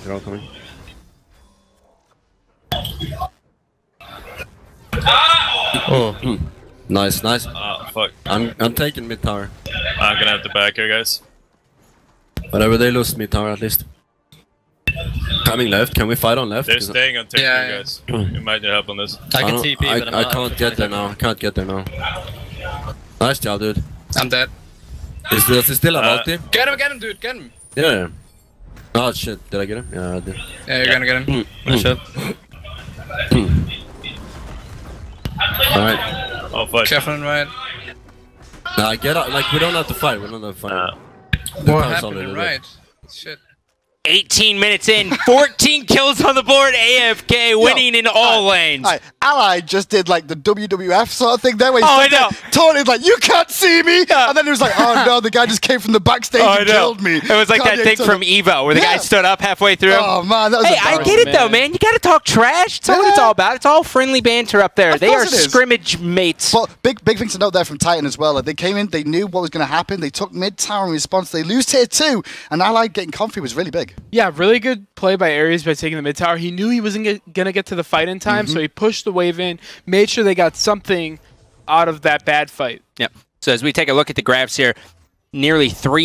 Oh. Nice. Oh, fuck. I'm taking mid tower. I'm gonna have to back here, guys. Whatever, they lose mid tower at least. Coming left, can we fight on left? They're staying on tier 2, guys. You might need help on this. I can TP, but I can't get there now. Nice job, dude. I'm dead. Does he still have ulti? Get him, dude, get him! Yeah. Oh shit, did I get him? Yeah, I did. Yeah, you're gonna get him. Nice shot. Alright. Oh, fuck. Careful and right. Nah, get out. Like, we don't have to fight. What happened and right? Shit. 18 minutes in, 14 kills on the board. AFK winning in all lanes. Allied just did like the WWF sort of thing there where he I know. Tony's like, you can't see me! And then he was like, oh no, the guy just came from the backstage and killed me. It was like that thing from Evo where the guy stood up halfway through. Oh man, that was I get it though, man. You gotta talk trash. That's what it's all about. It's all friendly banter up there. They are scrimmage mates. Well, big things to note there from Titan as well. They came in, they knew what was going to happen. They took mid-tower in response. They lose tier 2, and Allied getting comfy was really big. Yeah, really good play by Ares by taking the mid tower. He knew he wasn't going to get to the fight in time, so he pushed the wave in, made sure they got something out of that bad fight. Yep. So as we take a look at the graphs here, nearly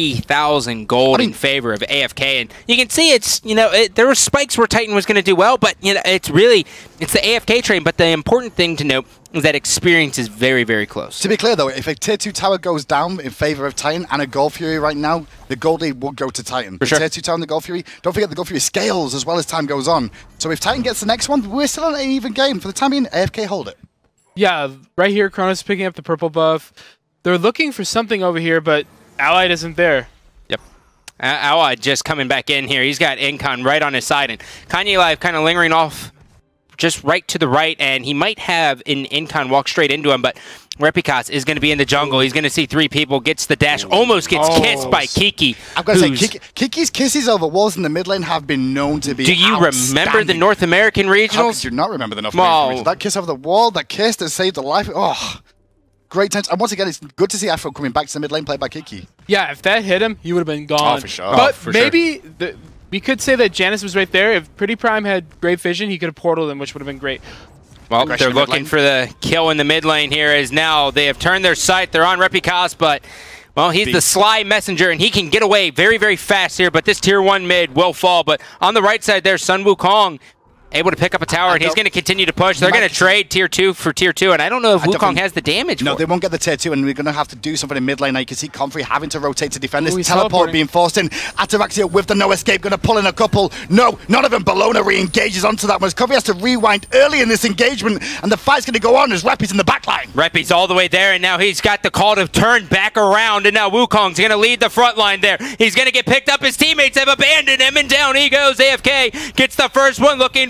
3,000 gold in favor of AFK, and you can see it's, there were spikes where Titan was going to do well, but it's the AFK train. But the important thing to note is that experience is very, very close. To be clear though, if a tier 2 tower goes down in favor of Titan and a Gold Fury right now, the gold lead will go to Titan. For sure. Tier 2 tower and the Gold Fury, don't forget the Gold Fury scales as well as time goes on. So if Titan gets the next one, we're still on an even game. For the time being, AFK hold it. Yeah, right here, Chronos picking up the purple buff. They're looking for something over here, but Allied isn't there. Yep. Allied just coming back in here. He's got Incon right on his side, and Kanye Live kind of lingering off just right to the right, and he might have an Incon walk straight into him, but Repikas is going to be in the jungle. He's going to see 3 people, gets the dash, almost gets kissed by Kiki. I've got to say, Kiki's kisses over walls in the mid lane have been known to be Do you remember the North American regionals? How could you not remember the North American regionals? That kiss over the wall, that kiss that saved the life. Oh, great times. And once again, it's good to see Afro coming back to the mid lane played by Kiki. Yeah, if that hit him, he would have been gone. Oh, for sure. But maybe we could say that Janus was right there. If Pretty Prime had great vision, he could have portaled him, which would have been great. Well, they're looking for the kill in the mid lane here, as now they have turned their sight. They're on Repikas, but, well, he's the sly messenger, and he can get away very, very fast here, but this tier 1 mid will fall. But on the right side there, Sun Wukong able to pick up a tower, and he's going to continue to push. They're going to trade tier 2 for tier 2, and I don't know if Wukong has the damage. No, they won't get the tier 2, and we're going to have to do something in mid lane. Now you can see Comfrey having to rotate to defend this. Teleport being forced in. Ataraxia with the no escape, going to pull in a couple. No, none of them. Bellona re-engages onto that one. Comfrey has to rewind early in this engagement, and the fight's going to go on as Reppy's in the back line. Reppy's all the way there, and now he's got the call to turn back around, and now Wukong's going to lead the front line there. He's going to get picked up. His teammates have abandoned him, and down he goes. AFK gets the first one, looking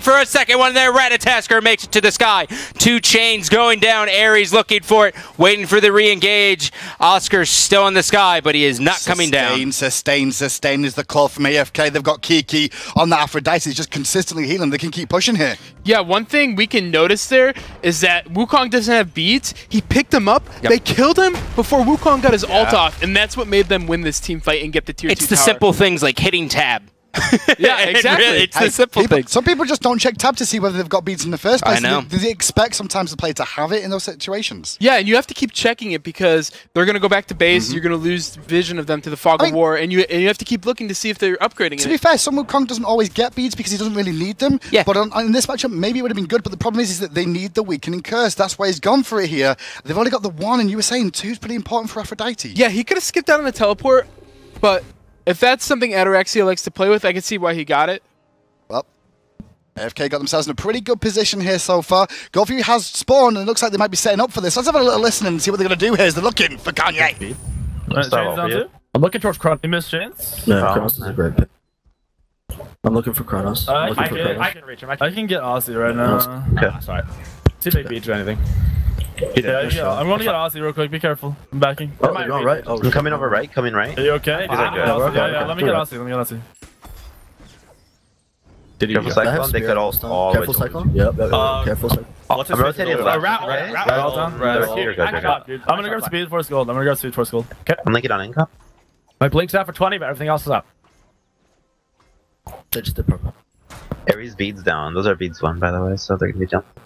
for a second one there. Ratatasker makes it to the sky. 2 Chainz going down. Aries looking for it, waiting for the re-engage. Oscar's still in the sky, but he is not coming down. Sustain is the call from AFK. They've got Kiki on the Aphrodite. He's just consistently healing. They can keep pushing here. Yeah, one thing we can notice there is that Wukong doesn't have beads. He picked him up. Yep. They killed him before Wukong got his ult off, and that's what made them win this team fight and get the tier 2 It's the tower. simple things like hitting tab. Yeah, exactly. It's the simple things. Some people just don't check tab to see whether they've got beads in the first place. I know. They expect sometimes the player to have it in those situations. Yeah, and you have to keep checking it because they're going to go back to base. You're going to lose vision of them to the Fog of War, and you have to keep looking to see if they're upgrading To be fair, Sun Wukong doesn't always get beads because he doesn't really need them. Yeah. But in this matchup, maybe it would have been good. But the problem is that they need the weakening curse. That's why he's gone for it here. They've only got the 1, and you were saying 2 is pretty important for Aphrodite. Yeah, he could have skipped out on a teleport, but if that's something Ataraxia likes to play with, I can see why he got it. Well, AFK got themselves in a pretty good position here so far. Golfview has spawned, and it looks like they might be setting up for this. Let's have a little listen and see what they're going to do here as they're looking for Kanye. I'm looking towards Kronos. You missed Chainz? Yeah, Kronos is a great pick. I'm looking for Kronos. I can reach him. I can get Aussie right now. Okay. Sorry. See if they beat you or anything. Yeah, I'm going to get Aussie real quick. Be careful. I'm backing. Oh, you're all right. Oh, I'm coming over right. Coming right. Are you okay? Yeah, let me get Aussie. Did you Cyclone? They could all Careful Cyclone? Yep. Careful Cyclone. I'm rotating left. I'm gonna grab speed force gold. Okay. I'm linking on income. My blink's out for 20, but everything else is up. They just did purple. Ares beads down. Those are beads 1, by the way, so they're gonna be jumping.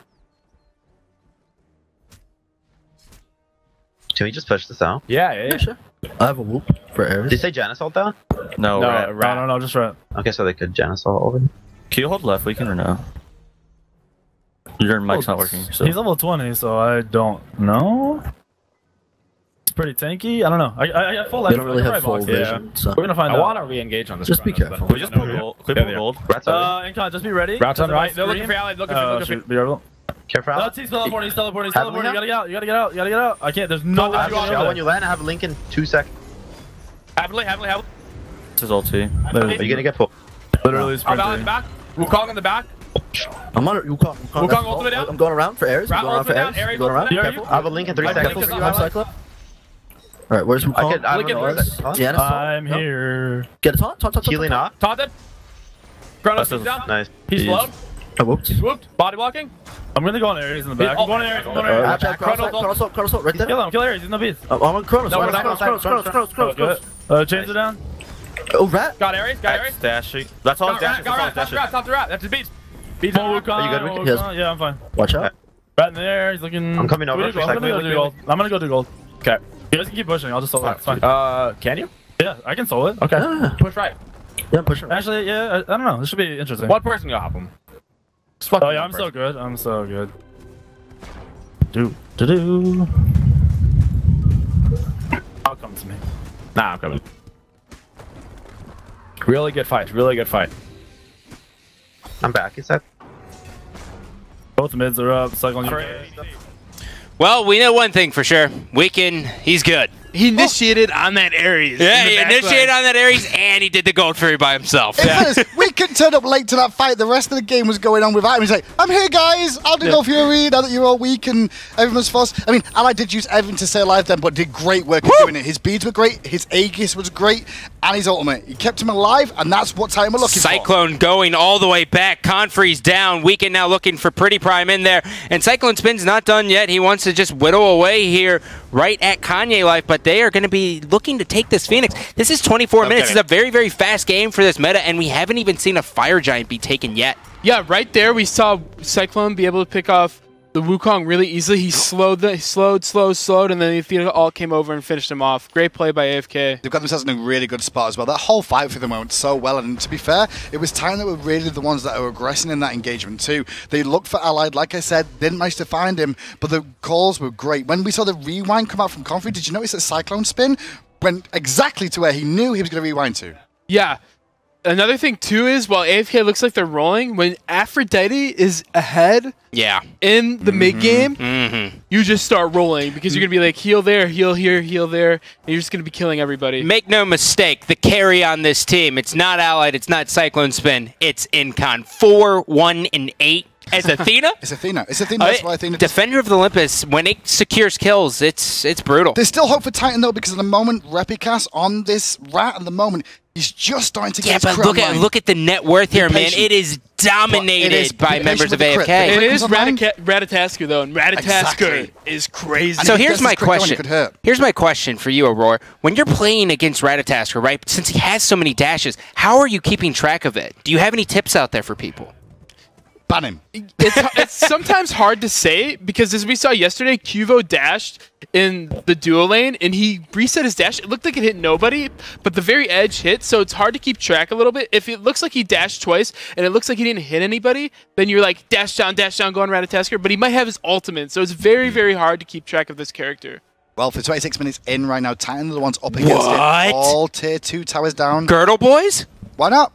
Can we just push this out? Yeah, Sure. I have a whoop for Ares. Did you say Janus ult down? No, just rat. Okay, so they could Janus ult over. Can you hold left weekend or no? Your mic's not working. So. He's level 20, so I don't know. It's pretty tanky. I don't know. I got full left. They don't really have full vision, so. We're gonna find out. I want to re-engage on this. Just be careful. We just pull gold. Can we pull gold? Rats on. Incon, just be ready. Rats on right. They're looking for allies. Looking for. Be careful. Careful. No, he's teleporting. He's teleporting. You gotta get out. You gotta get out. I can't. There's no. When you land, I have a link in 2 seconds. Heavily. This is ulti. Are you gonna get pulled? Literally sprinting. In the back. Wukong in the back. I'm on it. Wukong ultimate down. I'm going around for Ares. I'm going around for Ares. Ares. Going around. Careful. I have a link in 3 seconds. Alright, where's Wukong? I'm here. Get a taunt. Healing off. Taunted. Kronos is down. Nice. He's slowed. I whooped. He's whooped. Body blocking. I'm gonna go on Ares in the back. I'm going Ares. Kronos right there. Kill Ares. He's no beast. I'm on Kronos. Kronos. Change it down. Oh, rat. Got Ares. Dashing. That's all dash. Top the rat. That's his beats. Beats on Wukong. Are you good, Wukong? Yeah, I'm fine. Watch out. Rat in there. He's looking. I'm coming over. I'm gonna go do gold. Okay. You guys can keep pushing. I'll just solo it. It's fine. Can you? Yeah, I can solo it. Okay. Yeah. Push right. Yeah, push it. Actually, yeah, I don't know. This should be interesting. One person go hop him. Oh yeah, I'm so good. Do. I'll come to me. Nah, I'm coming. Really good fight. I'm back, you said? Both mids are up. Cycling. Well, we know one thing for sure. Weekend, he's good. He initiated on that Ares. Yeah, he initiated on that Ares, and he did the gold fury by himself. Weekend turned up late to that fight. The rest of the game was going on without him. He's like, I'm here, guys. I'll do Gold Fury now that you're all weak and everyone's forced. I mean, Ally did use Evan to stay alive then, but did great work in doing it. His beads were great, his Aegis was great, and his ultimate. He kept him alive, and that's what time we're looking for. Cyclone going all the way back. Confrey's down. Weekend now looking for Pretty Prime in there. And Cyclone Spin's not done yet. He wants to just whittle away here right at Kanye Life, but they are going to be looking to take this Phoenix. This is 24 minutes. It's a very, very fast game for this meta, and we haven't even seen a Fire Giant be taken yet. Yeah, right there we saw Cyclone be able to pick off the Wukong really easily. He slowed, and then the ult came over and finished him off. Great play by AFK. They've got themselves in a really good spot as well. That whole fight for them went so well, and to be fair, it was time that were really the ones that were aggressing in that engagement too. They looked for Allied, like I said, didn't manage to find him, but the calls were great. When we saw the rewind come out from Confrey, did you notice that Cyclone Spin went exactly to where he knew he was going to rewind to? Yeah. another thing too is while AFK looks like they're rolling, when Aphrodite is ahead in the mid game, you just start rolling because you're gonna be like heal there, heal here, heal there, and you're just gonna be killing everybody. Make no mistake, the carry on this team, it's not Allied, it's not Cyclone Spin, it's Incon. 4, 1, and 8. As Athena? It's Athena. It's Athena. That's why Athena. Defender of the Olympus, when it secures kills, it's brutal. There's still hope for Titan though, because at the moment Repicas on this rat at the moment, he's just starting to get. Yeah, but look at the net worth here, man. It is dominated by members of AFK. It is Ratatasker though, and Ratatasker is crazy. So here's my question. Here's my question for you, Aurora. When you're playing against Ratatasker, right? Since he has so many dashes, how are you keeping track of it? Do you have any tips out there for people? Ban him. It's sometimes hard to say because as we saw yesterday, Cuvo dashed in the duo lane and he reset his dash. It looked like it hit nobody, but the very edge hit, so it's hard to keep track a little bit. If it looks like he dashed twice and it looks like he didn't hit anybody, then you're like dash down, go on Ratatasker, but he might have his ultimate, so it's very, very hard to keep track of this character. Well, for 26 minutes in right now, Titan are the ones up against it. All tier 2 towers down. Girdle boys? Why not?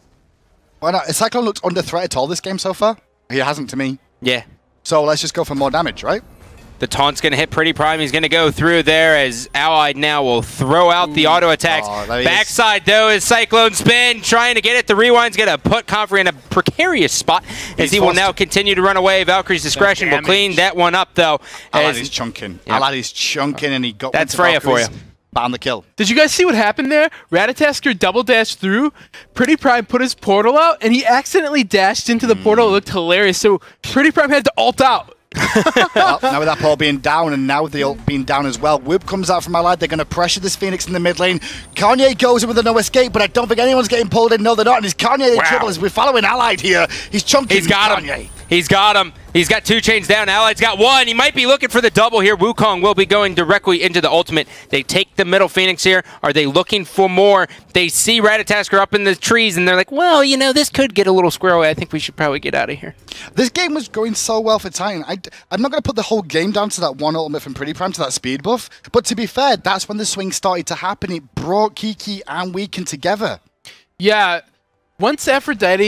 Why not? Cyclone looks under threat at all this game so far. He hasn't to me. Yeah. So let's just go for more damage, right? The taunt's going to hit Pretty Prime. He's going to go through there as Allied now will throw out the auto attacks. Backside, though, is Cyclone Spin trying to get it. The rewind's going to put Comfrey in a precarious spot as he will now continue to run away. Valkyrie's discretion will clean that one up, though. Allied is chunking. Yep. Allied is chunking, and he got That's Freya for you. On the kill. Did you guys see what happened there? Ratatasker double dashed through, Pretty Prime put his portal out, and he accidentally dashed into the portal. It looked hilarious, so Pretty Prime had to ult out. Well, now with that portal being down, and now with the ult being down as well, Whoop comes out from Allied. They're going to pressure this Phoenix in the mid lane. Kanye goes in with a no escape, but I don't think anyone's getting pulled in. No, they're not, and it's Kanye in trouble as we're following Allied here. He's chunking. He's got him. He's got him. He's got 2 chains down. Allied's got 1. He might be looking for the double here. Wukong will be going directly into the ultimate. They take the middle Phoenix here. Are they looking for more? They see Ratatasker up in the trees, and they're like, well, you know, this could get a little squirrely. I think we should probably get out of here. This game was going so well for Titan. I'm not going to put the whole game down to that one ultimate from Pretty Prime, to that speed buff. But to be fair, that's when the swing started to happen. It brought Kiki and Weekend together. Yeah. Once they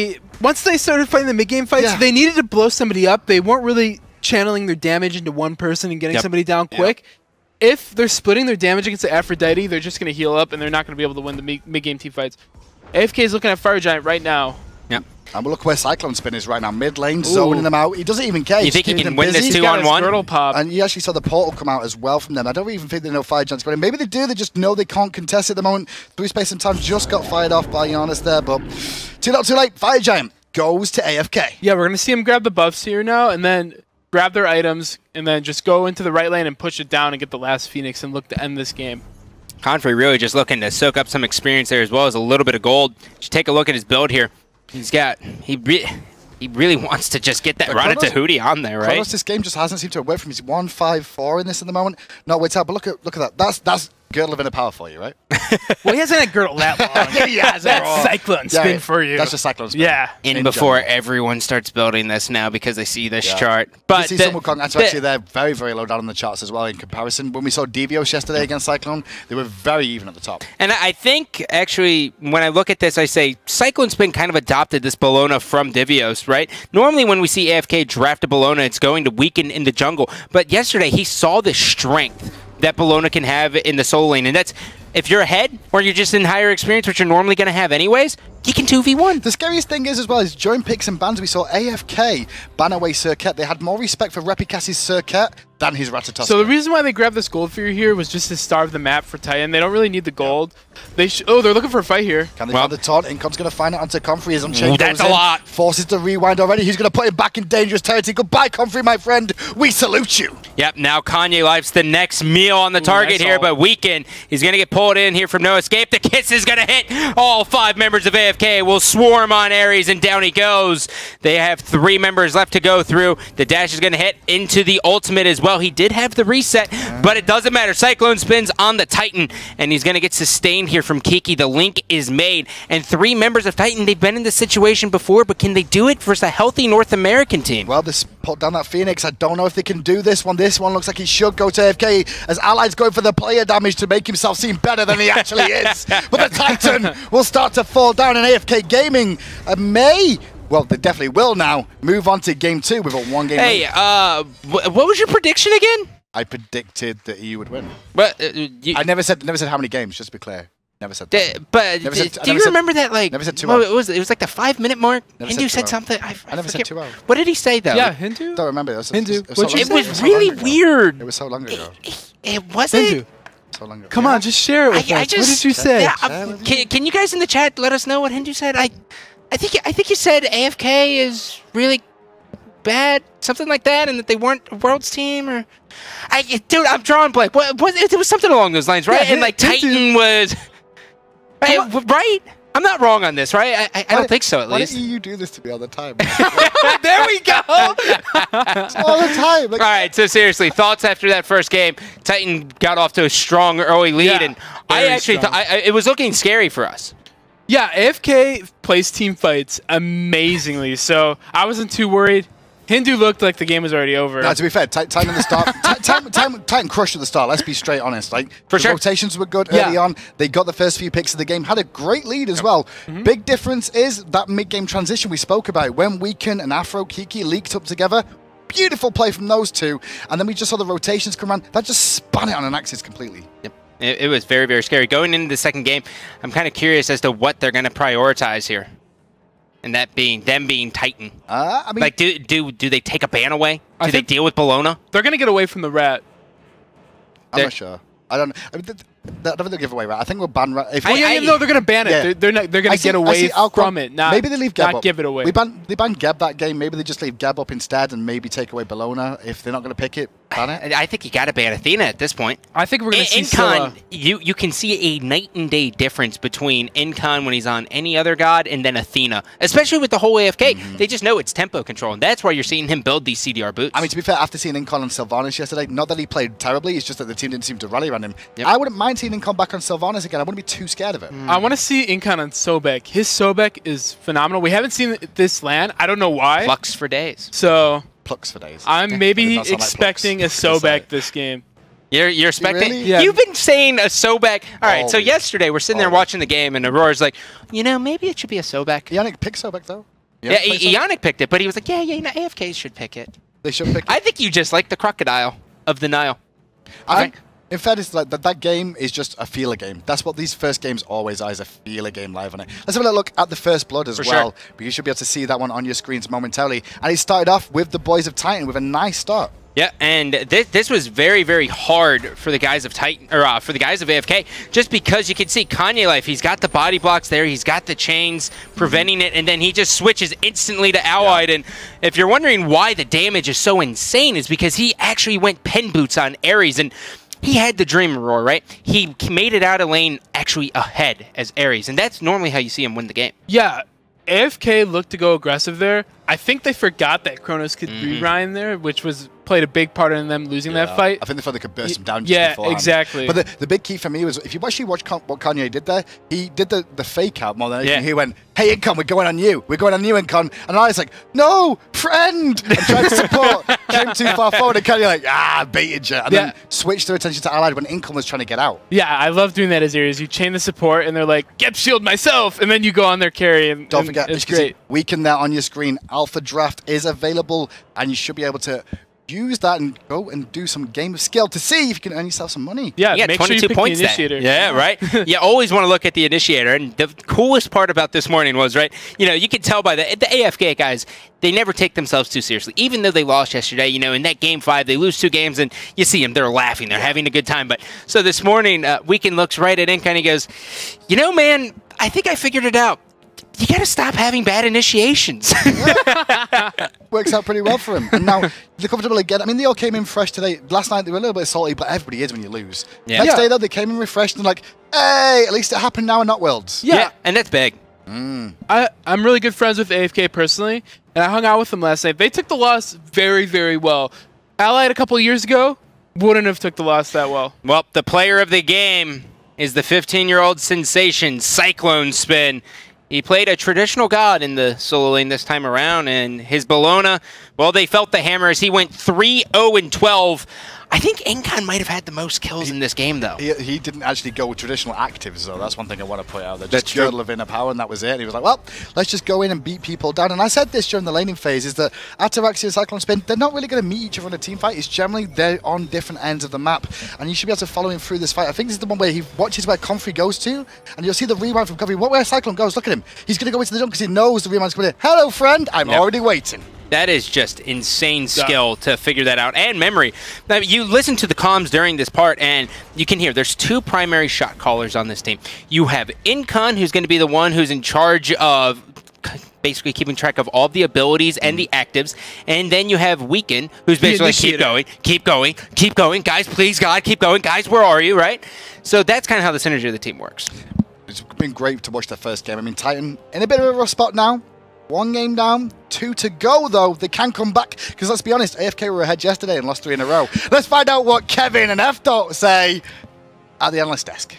started fighting the mid-game fights, they needed to blow somebody up. They weren't really channeling their damage into one person and getting somebody down quick. If they're splitting their damage against the Aphrodite, they're just going to heal up, and they're not going to be able to win the mid-game team fights. AFK is looking at Fire Giant right now. Yep. And look where Cyclone Spin is right now. Mid lane, zoning them out. He doesn't even care. You think he can win this 2-on-1? And you actually saw the portal come out as well from them. I don't even think they know Fire Giant's going. Maybe they do. They just know they can't contest at the moment. Through space and time just got fired off by Giannis there, but too little too late. Fire Giant goes to AFK. Yeah, we're going to see him grab the buffs here now and then grab their items and then just go into the right lane and push it down and get the last Phoenix and look to end this game. Comfrey really just looking to soak up some experience there as well as a little bit of gold. Just take a look at his build here. He really wants to just get that Ratatouille on there, right? Kronos, this game just hasn't seemed to work for him. He's 1-5-4 in this at the moment. No, wait out, but look at that. That's Girdle of Inner Power for you, right? Well, he hasn't had Girdle that long. Yeah, that's Cyclone Spin for you. That's just Cyclone Spin. Yeah. In before everyone starts building this now because they see this chart. But you see some Wukong actually they're very, very low down on the charts as well in comparison. When we saw Devios yesterday against Cyclone, they were very even at the top. And I think, actually, when I look at this, I say Cyclone Spin kind of adopted this Bellona from Devios, right? Normally when we see AFK draft a Bellona, it's going to weaken in the jungle. But yesterday, he saw the strength that Bellona can have in the solo lane. And that's, if you're ahead or you're just in higher experience, which you're normally going to have anyways, you can 2v1. The scariest thing is, as well, is during picks and bans, we saw AFK ban away Circuit. They had more respect for Repicas's Circuit than his Ratatosker. So the reason why they grabbed this gold for you here was just to starve the map for Titan. They don't really need the gold. They're looking for a fight here. Can they find the taunt? Incon's going to find it onto Comfrey. His Unchained that's a lot. Forces the rewind already. He's going to put him back in dangerous territory. Goodbye, Comfrey, my friend. We salute you. Yep, now Kanye Life's the next meal on the target here, but Weekend, he's going to get pulled in here from No Escape. The kiss is going to hit. All 5 members of AFK will swarm on Ares, and down he goes. They have 3 members left to go through. The dash is going to hit into the ultimate as well. He did have the reset, but it doesn't matter. Cyclone Spins on the Titan, and he's going to get sustained here from Kiki. The link is made, and 3 members of Titan, they've been in this situation before, but can they do it versus a healthy North American team? Well, this put down that Phoenix. I don't know if they can do this one. This one looks like he should go to AFK as Allied's going for the player damage to make himself seem better than he actually is. But the Titan will start to fall down, and and AFK Gaming may, well, they definitely will now, move on to Game 2 with a 1-game lead. Hey, what was your prediction again? I predicted that EU would win. But I never said how many games, just to be clear. Never said that. But do you remember that, like, never said 2-0. Well, it was like the 5-minute mark? Never Hindu said said something. I never said 2-0. What did he say, though? Yeah, Hindu? Don't remember. Hindu. It was really weird. It was so long ago. It wasn't. Hindu. So long ago. Come on, just share it with us. What did you say? Yeah, can you guys in the chat let us know what Hindu said? I think you said AFK is really bad, something like that, and that they weren't a Worlds team, or dude, I'm drawing blank. What it was something along those lines, right? Yeah, and like Titan was right. I'm not wrong on this, right? I don't think so, at least. Why don't you do this to me all the time? There we go. All the time. Like, all right, so seriously, thoughts after that first game? Titan got off to a strong early lead, and I actually thought it was looking scary for us. Yeah, AFK plays team fights amazingly, so I wasn't too worried. Hindu looked like the game was already over. No, to be fair, Titan at the start, Titan crushed at the start. Let's be straight honest. Like, the rotations were good early on. They got the first few picks of the game, had a great lead as well. Big difference is that mid-game transition we spoke about. When Weekend and Afro Kiki leaked up together, beautiful play from those two, and then we just saw the rotations come around. That just spun it on an axis completely. Yep. It was very, very scary. Going into the second game, I'm kind of curious as to what they're going to prioritize here. And that being them being Titan. I mean, like, do they take a ban away? Do they deal with Bologna? They're gonna get away from the rat. I'm not sure. I don't know. I mean, I don't think they'll give away rat. I think we'll ban rat. No, they're gonna ban it. They're gonna get away from it. Maybe they leave Geb not up. give it away. They banned Geb that game. Maybe they just leave Geb up instead and maybe take away Bologna if they're not going to pick it. Ban it. I think you got to ban Athena at this point. I think we're going to see Incon. You can see a night and day difference between Incon when he's on any other god and then Athena, especially with the whole AFK. They just know it's tempo control, and that's why you're seeing him build these CDR boots. I mean, to be fair, after seeing Incon on Sylvanas yesterday, not that he played terribly, it's just that the team didn't seem to rally around him. I wouldn't mind seeing Incon back on Sylvanas again. I wouldn't be too scared of it. I want to see Incon on Sobek. His Sobek is phenomenal. We haven't seen this land. I don't know why. Flux for days. So Plucks for days. I'm maybe expecting a Sobek this game. You're expecting? Really? Yeah. You've been saying a Sobek. All right, so yesterday we're sitting there watching the game, and Aurora's like, maybe it should be a Sobek. Yannick picked Sobek, though. Yeah, Yannick picked it, but he was like, AFKs should pick it. They should pick it. I think you just like the crocodile of the Nile. In fairness, like that game is just a feeler game. That's what these first games always are, is a feeler game live on it. Let's have a look at the First Blood as well. But you should be able to see that one on your screens momentarily. And it started off with the boys of Titan with a nice start. Yeah, and this was very, very hard for the guys of Titan, or for the guys of AFK, just because you can see Kanye Life. He's got the body blocks there, he's got the chains preventing it, and then he just switches instantly to Allied. And if you're wondering why the damage is so insane, is because he actually went pen boots on Ares, and he had the Dream Roar, right? He made it out of lane actually ahead as Ares, and that's normally how you see him win the game. Yeah, AFK looked to go aggressive there. I think they forgot that Kronos could rewind there, which played a big part in them losing that fight. I think they thought they could burst him down just beforehand. Exactly. But the big key for me was, if you actually watch what Kanye did there, he did the fake out more than anything. He went, hey, Incon, we're going on you. We're going on you, Incon. And I was like, no, friend! And tried to support. Came too far forward, and Kanye like, baited you. And then switched their attention to Allied when Incon was trying to get out. Yeah, I love doing that as Ares. You chain the support, and they're like, get shield myself! And then you go on their carry, and don't forget, it's great. Weekend there on your screen. Alpha Draft is available, and you should be able to use that and go and do some game of skill to see if you can earn yourself some money. Yeah, you got 22 points there. Yeah, right? You always want to look at the initiator. And the coolest part about this morning was, right, you can tell by the AFK guys, they never take themselves too seriously. Even though they lost yesterday, in that game 5, they lose 2 games, and you see them, they're laughing, they're having a good time. But so this morning, Weekend looks right at Ink and he goes, man, I think I figured it out. You got to stop having bad initiations. Works out pretty well for him. And now they're comfortable again. I mean, they all came in fresh today. Last night they were a little bit salty, but everybody is when you lose. Next day, though, they came in refreshed and like, hey, at least it happened now and not Worlds. Yeah, and that's big. I'm really good friends with AFK personally, and I hung out with them last night. They took the loss very, very well. Allied a couple of years ago wouldn't have took the loss that well. Well, the player of the game is the 15-year-old sensation, Cyclone Spin. He played a traditional god in the solo lane this time around, and his Bologna, well, they felt the hammer as he went 3-0-12. I think Incan might have had the most kills in this game, though. He didn't actually go with traditional actives, though. That's one thing I want to point out. That's true. Girdle of Inner Power, and that was it. And he was like, well, let's just go in and beat people down. And I said this during the laning phase, is that Ataraxia and Cyclone Spin, they're not really going to meet each other in a team fight. It's generally they're on different ends of the map, and you should be able to follow him through this fight. I think this is the one where he watches where Comfrey goes to, and you'll see the rewind from Comfrey. Where Cyclone goes, look at him. He's going to go into the jump because he knows the rewind's coming in. Hello, friend. I'm already waiting. That is just insane skill to figure that out, and memory. Now, you listen to the comms during this part, and you can hear there's two primary shot callers on this team. You have Incon, who's going to be the one who's in charge of basically keeping track of all the abilities and the actives, and then you have Weaken, who's basically like, keep going, guys, please, God, keep going, guys, where are you, right? So that's kind of how the synergy of the team works. It's been great to watch their first game. I mean, Titan in a bit of a rough spot now. 1 game down, 2 to go, though. They can come back, because let's be honest, AFK were ahead yesterday and lost 3 in a row. Let's find out what Kevin and F-Dot say at the analyst desk.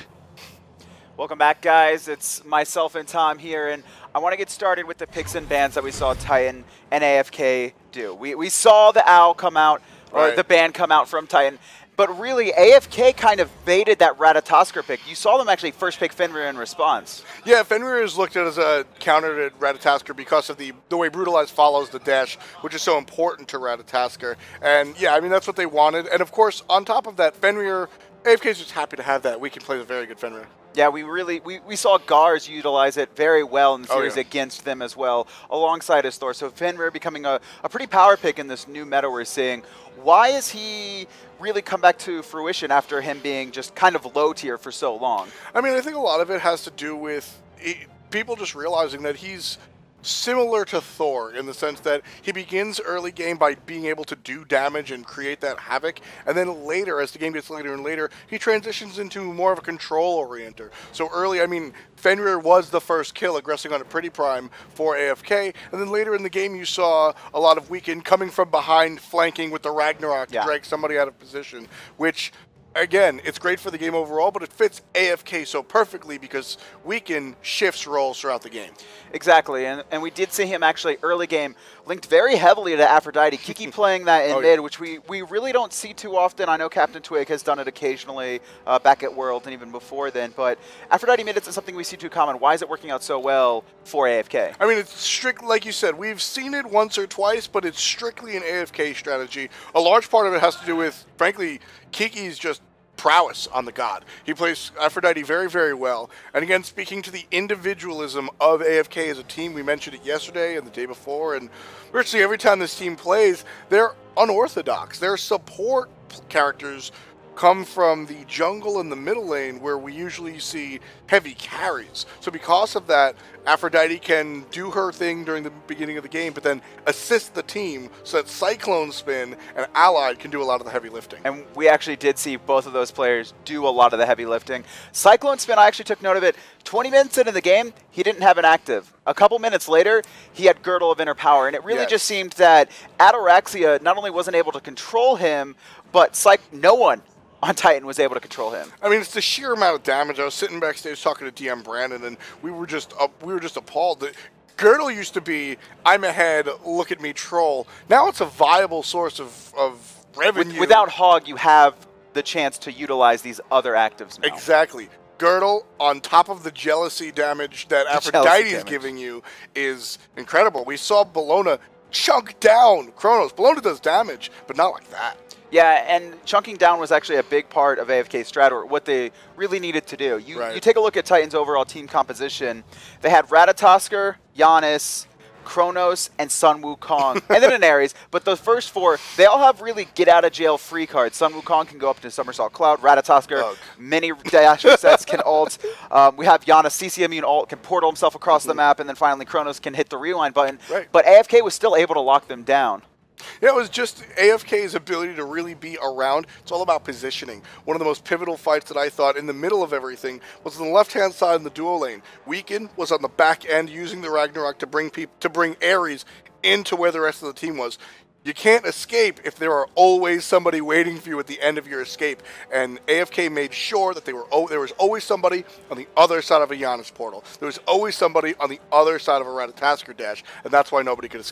Welcome back, guys. It's myself and Tom here, and I want to get started with the picks and bans that we saw Titan and AFK do. We saw the owl come out, or the ban come out from Titan, but really, AFK kind of baited that Ratatoskr pick. You saw them actually first pick Fenrir in response. Yeah, Fenrir is looked at as a counter to Ratatoskr because of the way Brutalize follows the dash, which is so important to Ratatoskr. And yeah, I mean, that's what they wanted. And of course, on top of that, Fenrir, AFK is just happy to have that. We can play a very good Fenrir. Yeah, we saw Gars utilize it very well in the series against them as well, alongside his Thor. So Fenrir becoming a pretty power pick in this new meta we're seeing. Why is he really come back to fruition after him being just kind of low tier for so long? I mean, I think a lot of it has to do with people just realizing that he's similar to Thor in the sense that he begins early game by being able to do damage and create that havoc, and then later, as the game gets later and later, he transitions into more of a control orienter. So early, I mean, Fenrir was the first kill aggressing on a Pretty Prime for AFK, and then later in the game you saw a lot of Weaken coming from behind, flanking with the Ragnarok to drag somebody out of position, which again, it's great for the game overall, but it fits AFK so perfectly because Weaken shifts roles throughout the game. Exactly, and we did see him actually early game linked very heavily to Aphrodite. Kiki playing that in mid, which we really don't see too often. I know Captain Twig has done it occasionally back at World and even before then, but Aphrodite mid isn't something we see too common. Why is it working out so well for AFK? I mean, it's strict, like you said, we've seen it once or twice, but it's strictly an AFK strategy. A large part of it has to do with, frankly, Kiki's just prowess on the god. He plays Aphrodite very, very well. And again, speaking to the individualism of AFK as a team, we mentioned it yesterday and the day before, and virtually every time this team plays, they're unorthodox. Their support characters come from the jungle and the middle lane where we usually see heavy carries. So because of that, Aphrodite can do her thing during the beginning of the game, but then assist the team so that Cyclone Spin and Allied can do a lot of the heavy lifting. And we actually did see both of those players do a lot of the heavy lifting. Cyclone Spin, I actually took note of it. 20 minutes into the game, he didn't have an active. A couple minutes later, he had Girdle of Inner Power, and it really just seemed that Ataraxia not only wasn't able to control him, but no one on Titan was able to control him. I mean, it's the sheer amount of damage. I was sitting backstage talking to DM Brandon, and we were just appalled that Girdle used to be, I'm ahead, look at me, troll. Now it's a viable source of revenue. Without Hog, you have the chance to utilize these other actives now. Exactly. Girdle, on top of the jealousy damage that Aphrodite is giving you, is incredible. We saw Bellona chunk down Kronos. Bellona does damage, but not like that. Yeah, and chunking down was actually a big part of AFK strat, or what they really needed to do. You take a look at Titan's overall team composition. They had Ratatoskr, Giannis, Kronos, and Sun Wukong, and then an Ares. But the first four, they all have really get-out-of-jail-free cards. Sun Wukong can go up to Somersault Cloud. Ratatoskr, many dash resets, can ult. We have Giannis, CC immune ult, can portal himself across the map, and then finally Kronos can hit the rewind button. But AFK was still able to lock them down. Yeah, it was just AFK's ability to really be around. It's all about positioning. One of the most pivotal fights that I thought in the middle of everything was on the left-hand side in the duo lane. Weaken was on the back end using the Ragnarok to bring Ares into where the rest of the team was. You can't escape if there are always somebody waiting for you at the end of your escape. And AFK made sure that there was always somebody on the other side of a Giannis portal. There was always somebody on the other side of a Ratatoskr dash, and that's why nobody could escape.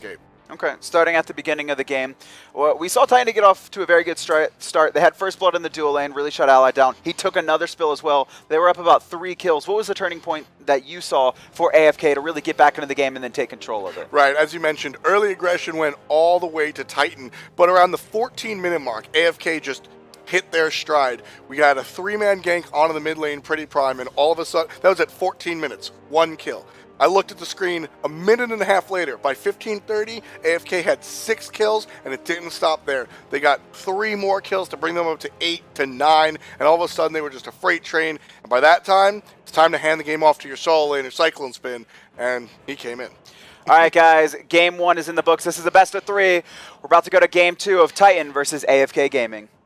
Okay, starting at the beginning of the game, well, we saw Titan get off to a very good start. They had first blood in the dual lane, really shut Ally down. He took another spill as well. They were up about 3 kills. What was the turning point that you saw for AFK to really get back into the game and then take control of it? Right, as you mentioned, early aggression went all the way to Titan, but around the 14-minute mark, AFK just hit their stride. We got a 3-man gank onto the mid lane, Pretty Prime, and all of a sudden, that was at 14 minutes, 1 kill. I looked at the screen a minute and a half later. By 15:30, AFK had 6 kills, and it didn't stop there. They got 3 more kills to bring them up to 8 to 9, and all of a sudden they were just a freight train. And by that time, it's time to hand the game off to your solo laner, Cyclone Spin, and he came in. All right, guys, Game 1 is in the books. This is the best of 3. We're about to go to Game 2 of Titan versus AFK Gaming.